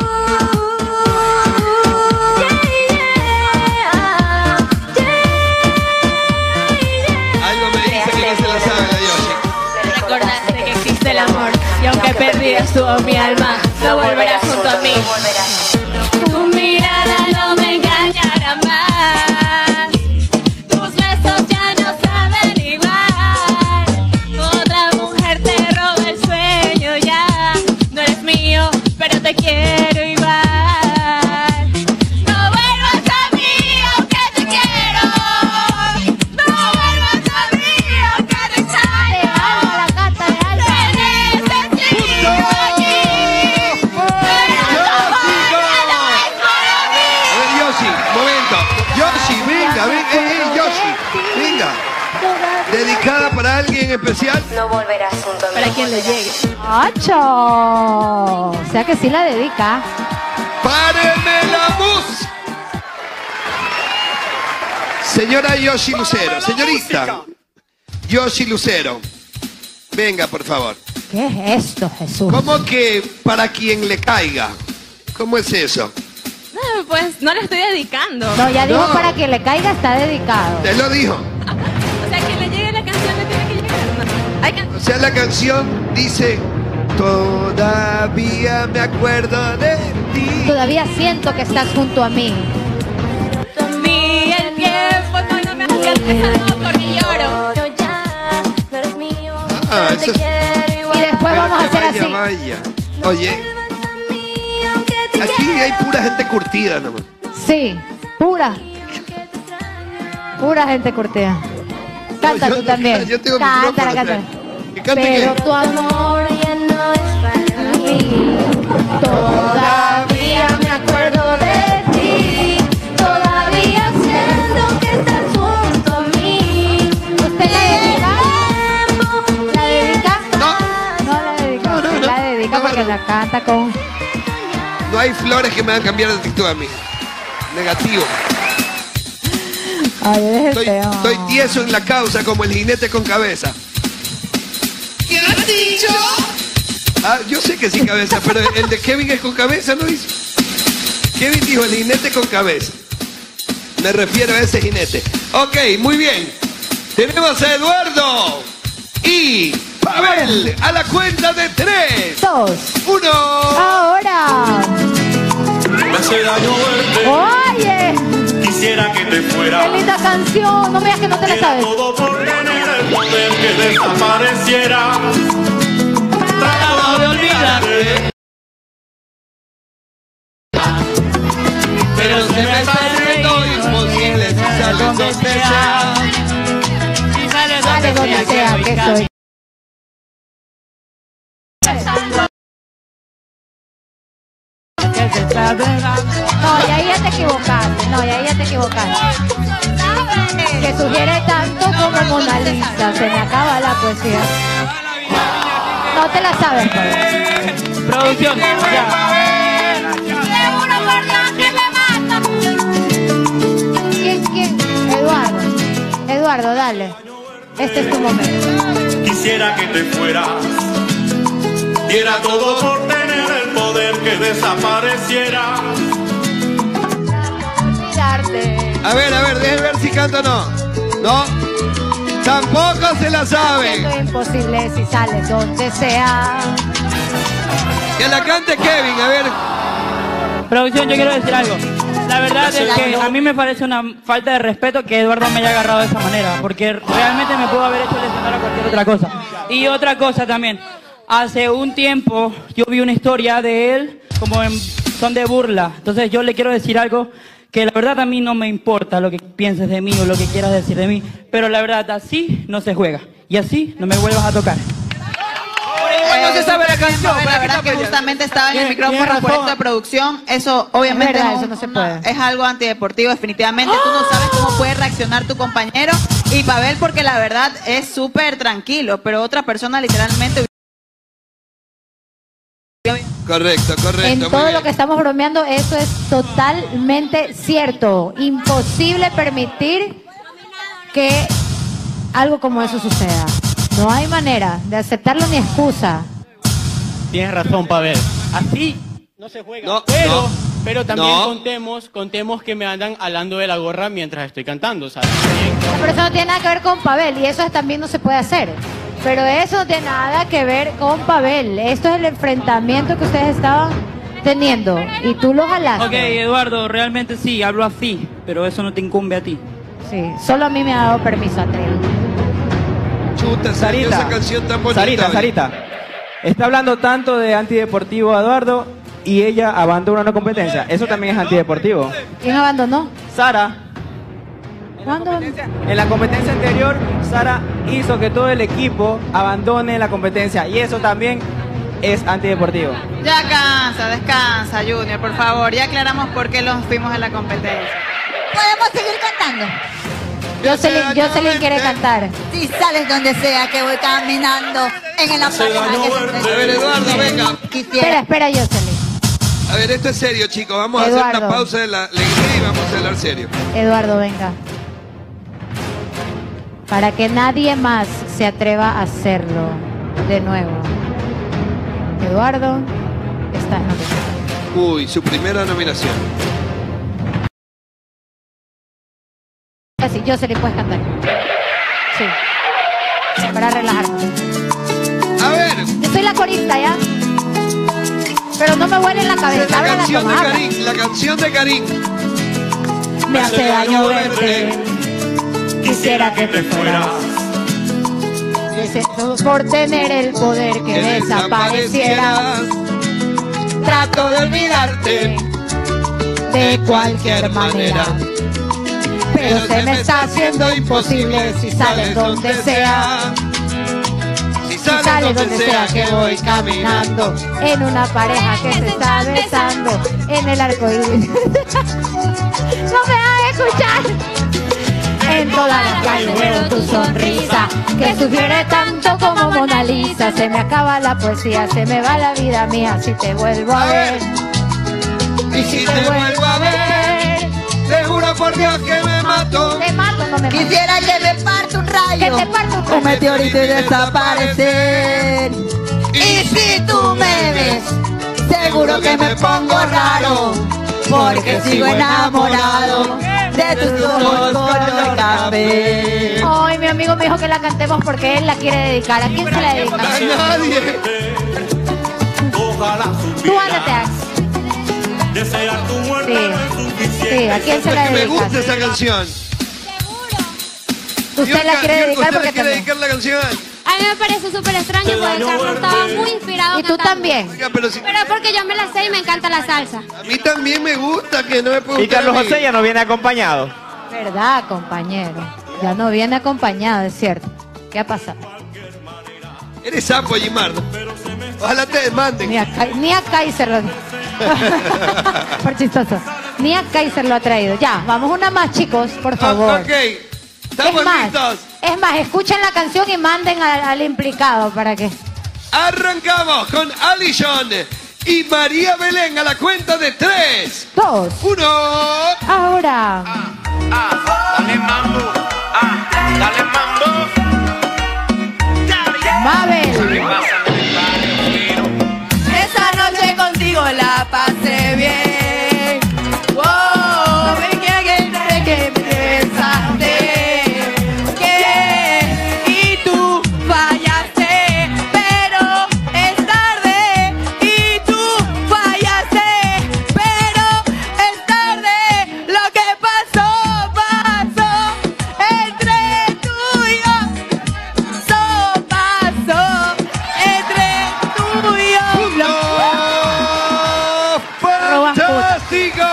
Algo me dice que no se la sabe la Yoshi. Recordaste que existe el amor y aunque perdías tú mi alma, no volverás junto a mí. Tu mirada no me engañará más. Tus besos ya no saben igual. Otra mujer te roba el sueño ya. No eres mío, pero te quiero igual. No vuelvas a mí, aunque te quiero. No vuelvas a mí, aunque te extraño. La canta de alma. Yoshi, venga, venga, eh, eh, Yoshi, venga. ¿Dedicada para alguien especial? No volverás junto a mí. Para quien le llegue. ¡Ocho! O sea que sí la dedica. ¡Párenme la música! Señora Yoshi Lucero, señorita Yoshi Lucero, venga por favor. ¿Qué es esto, Jesús? ¿Cómo que para quien le caiga? ¿Cómo es eso? No, pues no le estoy dedicando. No, ya dijo No. para que le caiga está dedicado. Te lo dijo. O sea, quien le llegue la canción le tiene que llegar. No. Hay can- O sea, la canción dice, todavía me acuerdo de ti. Todavía siento que estás junto a mí. A mí el tiempo cuando me alcanza porque lloro. Yo ya no eres mío. Ah, pero te eso es- quiero igual. Y después vamos a hacer Vaya, así. vaya. Oye, aquí hay pura gente curtida nomás. Sí, pura. Pura gente curtida. Canta No, tú yo- también. yo tengo Cántala, micrófono, cántala. ¿Que cante Pero qué? tu amor ya no es para mí. Todavía me acuerdo de ti. Todavía siento que estás junto a mí. ¿Usted la dedica? ¿La dedica? No. No la dedica. No, no, Usted no. la dedica No, porque no. la canta con... No hay flores que me hagan cambiar de actitud a mí. Negativo. Ay, eres Estoy, feo. estoy tieso en la causa como el jinete con cabeza. ¿Qué has dicho? Ah, yo sé que sin cabeza, pero el de Kevin es con cabeza, ¿no dice? Kevin dijo el jinete con cabeza. Me refiero a ese jinete. Ok, muy bien. Tenemos a Eduardo y Pavel a la cuenta de tres. Dos. Uno. Ahora. Me hace daño verte. Oye, Quisiera que te fuera. qué linda canción. No me digas que no te la Diera sabes. todo por tener el poder que desapareciera. Trataba de olvidarte, pero se me está haciendo imposible si sales donde sea. Si sales Dale donde sea que soy. No, y ahí ya te equivocaste. No, y ahí ya te equivocaste. Que sugiere tanto como Mona Lisa. Se me acaba la poesía. No te la sabes, pues. Producción, ¿Quién, quién? Eduardo. Eduardo, dale. Este es tu momento. Quisiera que te fueras. Diera todo por tener el poder que desapareciera. Mirarte. A ver, a ver, déjenme ver si canto o no. No. Tampoco se la saben. Siendo imposible si sales donde sea. Que la cante Kevin, a ver. Producción, yo quiero decir algo. La verdad es que a mí me parece una falta de respeto que Eduardo me haya agarrado de esa manera, porque realmente me pudo haber hecho lesionar a cualquier otra cosa. Y otra cosa también, hace un tiempo yo vi una historia de él como en son de burla. Entonces yo le quiero decir algo que la verdad a mí no me importa lo que pienses de mí o lo que quieras decir de mí, pero la verdad así no se juega y así no me vuelvas a tocar. Por igual no se se sabe la canción. La verdad que justamente estaba en el Tiene- tiene micrófono por razón. esto de producción. Eso obviamente Es verdad, es, eso un- no se una- puede. es algo antideportivo, definitivamente. Tú no sabes cómo puede reaccionar tu compañero. Y Pavel, porque la verdad es súper tranquilo, pero otra persona literalmente... Correcto, correcto. En muy todo bien. lo que estamos bromeando, eso es totalmente cierto. Imposible permitir que algo como eso suceda. No hay manera de aceptarlo ni excusa. Tienes razón, Pavel. Así no se juega. No, pero, no. pero también No. contemos, contemos que me andan alando de la gorra mientras estoy cantando, ¿sabes? Pero eso no tiene nada que ver con Pavel y eso también no se puede hacer. Pero eso no tiene nada que ver con Pavel. Esto es el enfrentamiento que ustedes estaban teniendo y tú lo jalaste. Ok, Eduardo, realmente sí, hablo así, pero eso no te incumbe a ti. Sí, solo a mí me ha dado permiso, Andrea. Chuta, salió Sarita, esa canción tan bonita. Sarita, hoy. Sarita. Está hablando tanto de antideportivo a Eduardo y ella abandona una competencia. Eso también es antideportivo. ¿Quién abandonó? Sara. ¿Cuándo? En la competencia anterior, Sara hizo que todo el equipo abandone la competencia y eso también es antideportivo. Ya cansa, descansa, Junior, por favor. Ya aclaramos por qué los fuimos en la competencia. ¿Podemos seguir cantando? Jocelyn, Jocelyn quiere cantar. Si sales donde sea que voy caminando en el apartamento. A ver, Eduardo, venga. Espera, espera, Jocelyn. A ver, esto es serio, chicos. Vamos a hacer Eduardo. una pausa de la alegría y vamos a hablar serio. Eduardo, venga. Para que nadie más se atreva a hacerlo de nuevo. Eduardo, estás nominado. Uy, su primera nominación. Así, Jocelyn, puedes cantar. Sí. Para relajarnos. A ver. Yo soy la corista, ¿ya? Pero no me huele en la cabeza. La Habla la canción de tomada. Karim, la canción de Karim. Me hace daño verte. Quisiera que te fueras. Deseo por tener el poder que, Que desaparecieras. Trato de olvidarte de cualquier manera. Pero se me está haciendo imposible si sales donde sea. Si Si sales donde sea que voy caminando en una pareja que se está besando en el arco iris. No me hagas escuchar. En todas las calles veo tu sonrisa que sugiere tanto como Mona Lisa. Se me acaba la poesía, se me va la vida mía si te vuelvo a ver. Y si te vuelvo a ver, te juro por Dios que me mato. Te mato, no me mato. Quisiera que me parte un rayo. Que te parte un Un meteorito y desaparecer. Y si tú me ves, seguro que me pongo raro. Porque sigo enamorado de tus ojos color café. Ay, mi amigo me dijo que la cantemos porque él la quiere dedicar. ¿A quién se la dedica? A nadie. Tú ándate, Ax. Sí. Sí, ¿a quién se la Porque me dedica? gusta esa canción. Usted la quiere dedicar ¿Usted porque le quiere también. dedicar la canción? A mí me parece súper extraño porque Carlos estaba muy inspirado. Y tú también. Oiga, pero si- Pero porque yo me la sé y me encanta la salsa. a mí también me gusta que no me puede Y gustar Carlos a mí. José ya no viene acompañado. Verdad, compañero. Ya no viene acompañado, es cierto. ¿Qué ha pasado? Eres sapo, Gimardo. Ojalá te demanden. Ni a, Kai- ni a Kaiser lo Por chistoso. Ni a Kaiser lo ha traído. Ya, vamos una más, chicos, por favor. Ok, estamos es más, listos. Es más, escuchen la canción y manden al, al implicado para que. Arrancamos con Alison y María Belén a la cuenta de tres. Dos. Uno. Ahora. Dale mambo, ah, dale mambo. Mabel. Esa noche contigo la pasé bien. Wow, me quedé que pensaste que y tú fallaste, pero es tarde. Y tú fallaste, pero es tarde. Lo que pasó, pasó entre tú y yo. Pasó, pasó entre tú y yo. ¡Fantástico!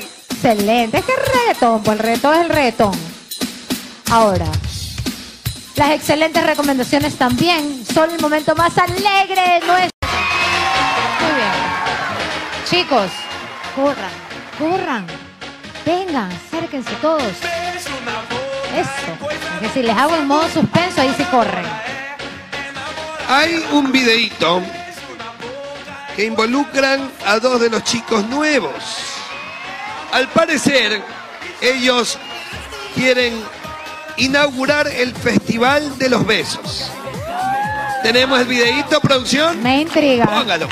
Excelente. Es que es reggaetón, pues el reggaetón es el reggaetón. Ahora. las excelentes recomendaciones también. Son el momento más alegre de nuestro. Muy bien. Chicos, corran, corran. Vengan, acérquense todos. Eso. Porque si les hago en modo suspenso, ahí sí corren. Hay un videíto que involucran a dos de los chicos nuevos. Al parecer, ellos quieren inaugurar el Festival de los Besos. ¿Tenemos el videíto, producción? Me intriga. Póngalo.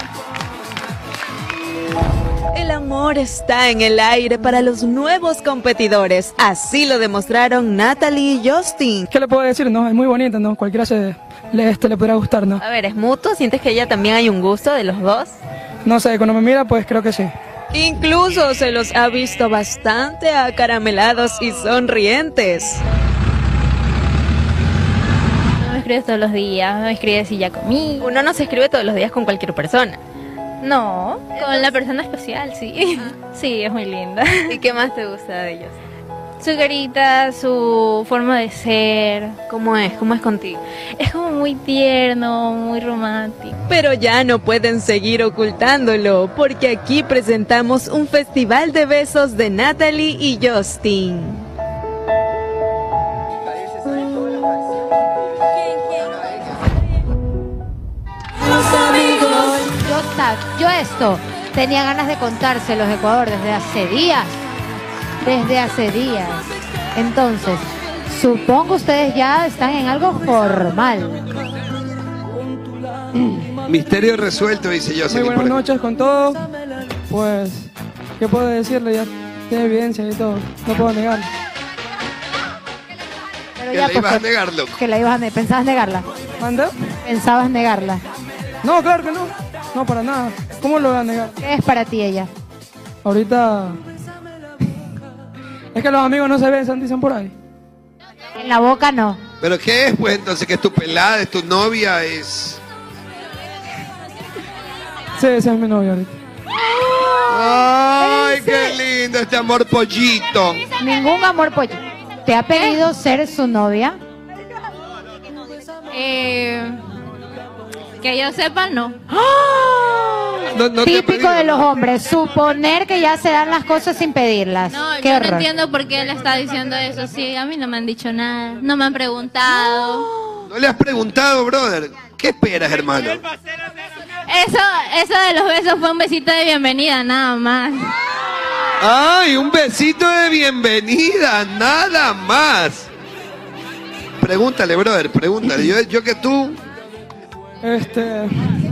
El amor está en el aire para los nuevos competidores. Así lo demostraron Natalie y Justin. ¿Qué le puedo decir? No, es muy bonita, ¿no? Cualquiera se, le, este, le podrá gustar, ¿no? A ver, ¿es mutuo? ¿Sientes que ella también hay un gusto de los dos? No sé, cuando me mira, pues creo que sí. Incluso se los ha visto bastante acaramelados y sonrientes. No me escribes todos los días, no me escribes si ya comí. Uno no se escribe todos los días con cualquier persona. No, con la persona especial, sí. Sí, es muy linda. ¿Y qué más te gusta de ellos? Su carita, su forma de ser. ¿Cómo es? ¿Cómo es contigo? Es como muy tierno, muy romántico. Pero ya no pueden seguir ocultándolo, porque aquí presentamos un festival de besos de Natalie y Justin. Yo, yo esto tenía ganas de contárselos, Ecuador, desde hace días. Desde hace días. Entonces, supongo ustedes ya están en algo formal. Misterio resuelto, dice yo. Muy buenas noches con todos. Pues, ¿qué puedo decirle? Ya tiene evidencia y todo. No puedo negarlo. Pero Que ya, le pues, ibas a que- negar, loco. Que la ibas a ne- ¿Pensabas negarla? ¿Manda? ¿Pensabas negarla? No, claro que no. No, para nada. ¿Cómo lo voy a negar? ¿Qué es para ti ella? Ahorita... Es que los amigos no se besan, dicen por ahí. En la boca no. ¿Pero qué es, pues, entonces? ¿Que es tu pelada, es tu novia, es...? Sí, esa es mi novia ahorita. ¡Ay, qué lindo este amor pollito! Ningún amor pollo. ¿Te ha pedido ser su novia? Eh, que yo sepa, no. No, no te he Típico pedido, de los ¿no? hombres, suponer que ya se dan las cosas sin pedirlas. No, Qué yo horror. no entiendo por qué él está diciendo eso. Sí, a mí no me han dicho nada, no me han preguntado. No le has preguntado, brother. ¿Qué esperas, hermano? Eso, eso de los besos fue un besito de bienvenida, nada más. ¡Ay, un besito de bienvenida! ¡Nada más! Pregúntale, brother, pregúntale. Yo, yo que tú... Este...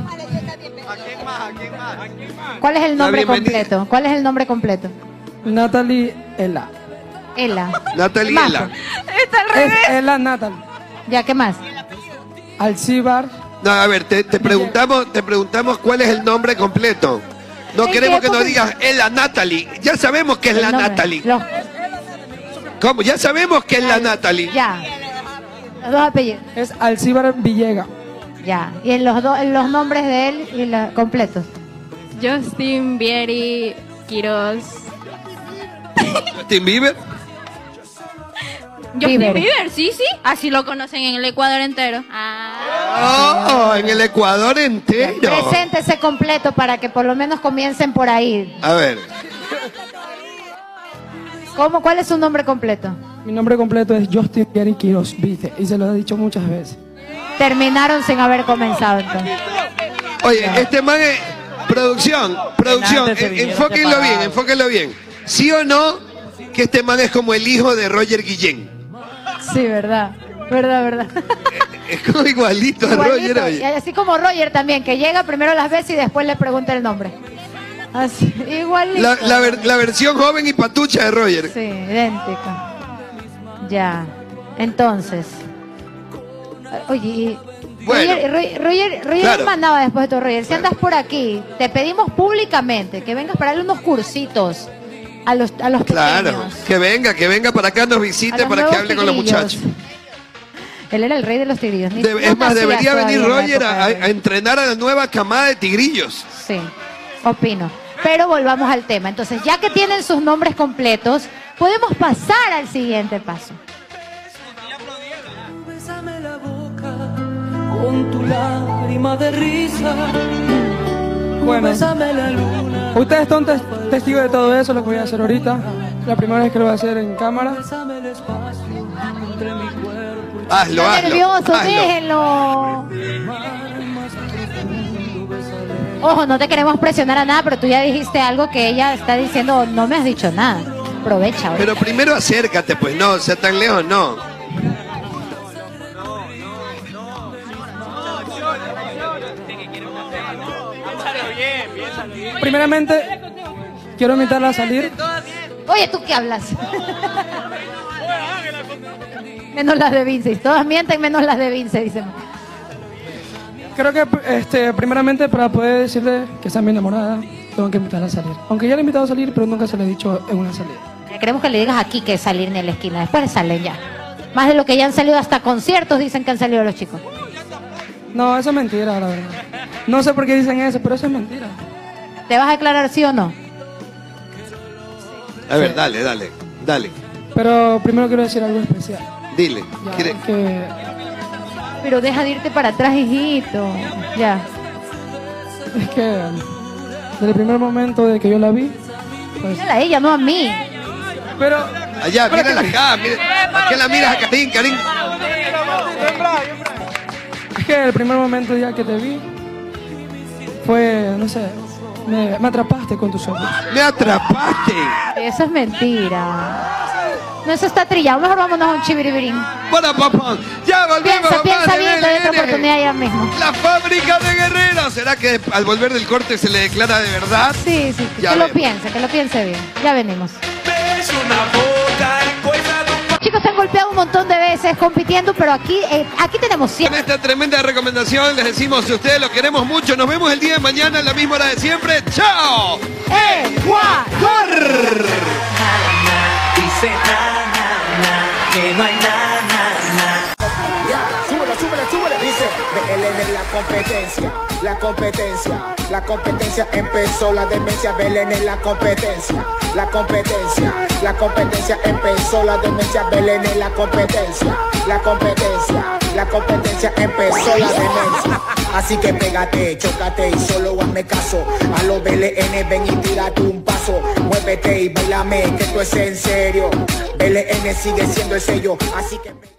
¿Cuál es el La nombre bienvenida. completo? ¿Cuál es el nombre completo? Natalie Ela. Ela. Natalie Más. Ela. Está al Es Ela Natalie. ¿Ya qué más? Alcibar. No, a ver, te, te preguntamos, te preguntamos cuál es el nombre completo. No ¿En queremos qué que nos época? digas, es la Natalie. Ya sabemos que es El la nombre. Natalie. Los- ¿Cómo? Ya sabemos que es la Natalie. ya. Los dos apellidos. Es Alcibar Villega. Ya. Y en los dos, en los nombres de él y la, completos. Justin, Vieri, Quiroz. Justin Bieber. Justin Bieber. Bieber, sí, sí. Así lo conocen en el Ecuador entero. Ah. Oh, en el Ecuador entero. Preséntese completo para que por lo menos comiencen por ahí. A ver. ¿Cómo? ¿Cuál es su nombre completo? Mi nombre completo es Justin Vieri Quiroz, viste, y se lo he dicho muchas veces. Terminaron sin haber comenzado entonces. Oye, este man es... Producción, producción, Antes se en- vinieron enfóquenlo bien, separados. enfóquenlo bien. ¿Sí o no que este man es como el hijo de Roger Guillén? Sí, verdad. Verdad, verdad. Es como igualito a Igualito. Roger, Y oye. así como Roger también, que llega primero las veces y después le pregunta el nombre. Así, igualito. La, la ver- la versión joven y patucha de Roger. Sí, idéntica. Ya. Entonces. Oye, y Bueno. Roger, Roger, Roger, Roger Claro. mandaba después de todo, Roger. Si andas por aquí, te pedimos públicamente que vengas para darle unos cursitos a los, a los Claro, pequeños. que venga, que venga para acá, nos A visite los para que nuevos hable con los tigrillos. muchachos. Él era el rey de los tigrillos. Ni- De- no es más, nacías debería todavía venir en la Roger época a, de a entrenar a la nueva camada de tigrillos. Sí, opino. Pero volvamos al tema. Entonces, ya que tienen sus nombres completos, podemos pasar al siguiente paso. con tu lágrima de risa. Bueno, Bésame la luna. ustedes son tes- testigos de todo eso, lo que voy a hacer ahorita. La primera vez que lo voy a hacer en cámara. Hazlo, Está hazlo. nervioso, hazlo. déjenlo. Ojo, no te queremos presionar a nada, pero tú ya dijiste algo que ella está diciendo, no me has dicho nada. Aprovecha. ahora. Pero primero acércate, pues no, o sea, tan lejos no. Primeramente, quiero invitarla a salir. Oye, ¿tú qué hablas? Menos las de Vince. Todas mienten menos las de Vince, dicen. Creo que este, primeramente para poder decirle que está mi enamorada, tengo que invitarla a salir. Aunque ya le he invitado a salir, pero nunca se le he dicho en una salida. Queremos que le digas aquí que es salir ni en la esquina. Después salen ya. Más de lo que ya han salido hasta conciertos dicen que han salido los chicos. No, eso es mentira, la verdad. No sé por qué dicen eso, pero eso es mentira. ¿Te vas a aclarar sí o no? A ver, dale, dale, dale. Pero primero quiero decir algo especial. Dile. ¿Quiere- Que Pero deja de irte para atrás, hijito. Ya. es que desde el primer momento de que yo la vi, pues, Mírala a ella, no a mí. pero Allá, mírala acá, mira. ¿A qué la miras a Karin, Karin? es que el primer momento ya que te vi fue, no sé, me, me atrapaste con tus ojos. Me atrapaste. Eso es mentira. No, eso está trillado. Mejor vámonos a un chibiribirín. Para papá. Ya volvemos. Piensa, piensa mamá, bien, de te doy otra L N. oportunidad ya mismo. La fábrica de guerreros. ¿Será que al volver del corte se le declara de verdad? Sí, sí, Ya que lo vemos. piense, que lo piense bien. Ya venimos. Es una boca en cuerda de un Chicos, se han golpeado un montón de veces compitiendo, pero aquí, eh, aquí tenemos Con siempre. esta tremenda recomendación les decimos que ustedes lo queremos mucho. Nos vemos el día de mañana a la misma hora de siempre. ¡Chao! ¡Ecuador! Dice na, na, na, que no hay nada, nada. Súbele, súbele, súbele. Dice B L N la competencia, la competencia, la competencia empezó la demencia. B L N la competencia, la competencia, la competencia empezó la demencia. B L N la competencia, la competencia, la competencia empezó la demencia. Así que pégate, chócate y solo hazme caso. A los B L N ven y tírate un paso. Muévete y bailame, que esto es en serio. B L N sigue siendo el sello, así que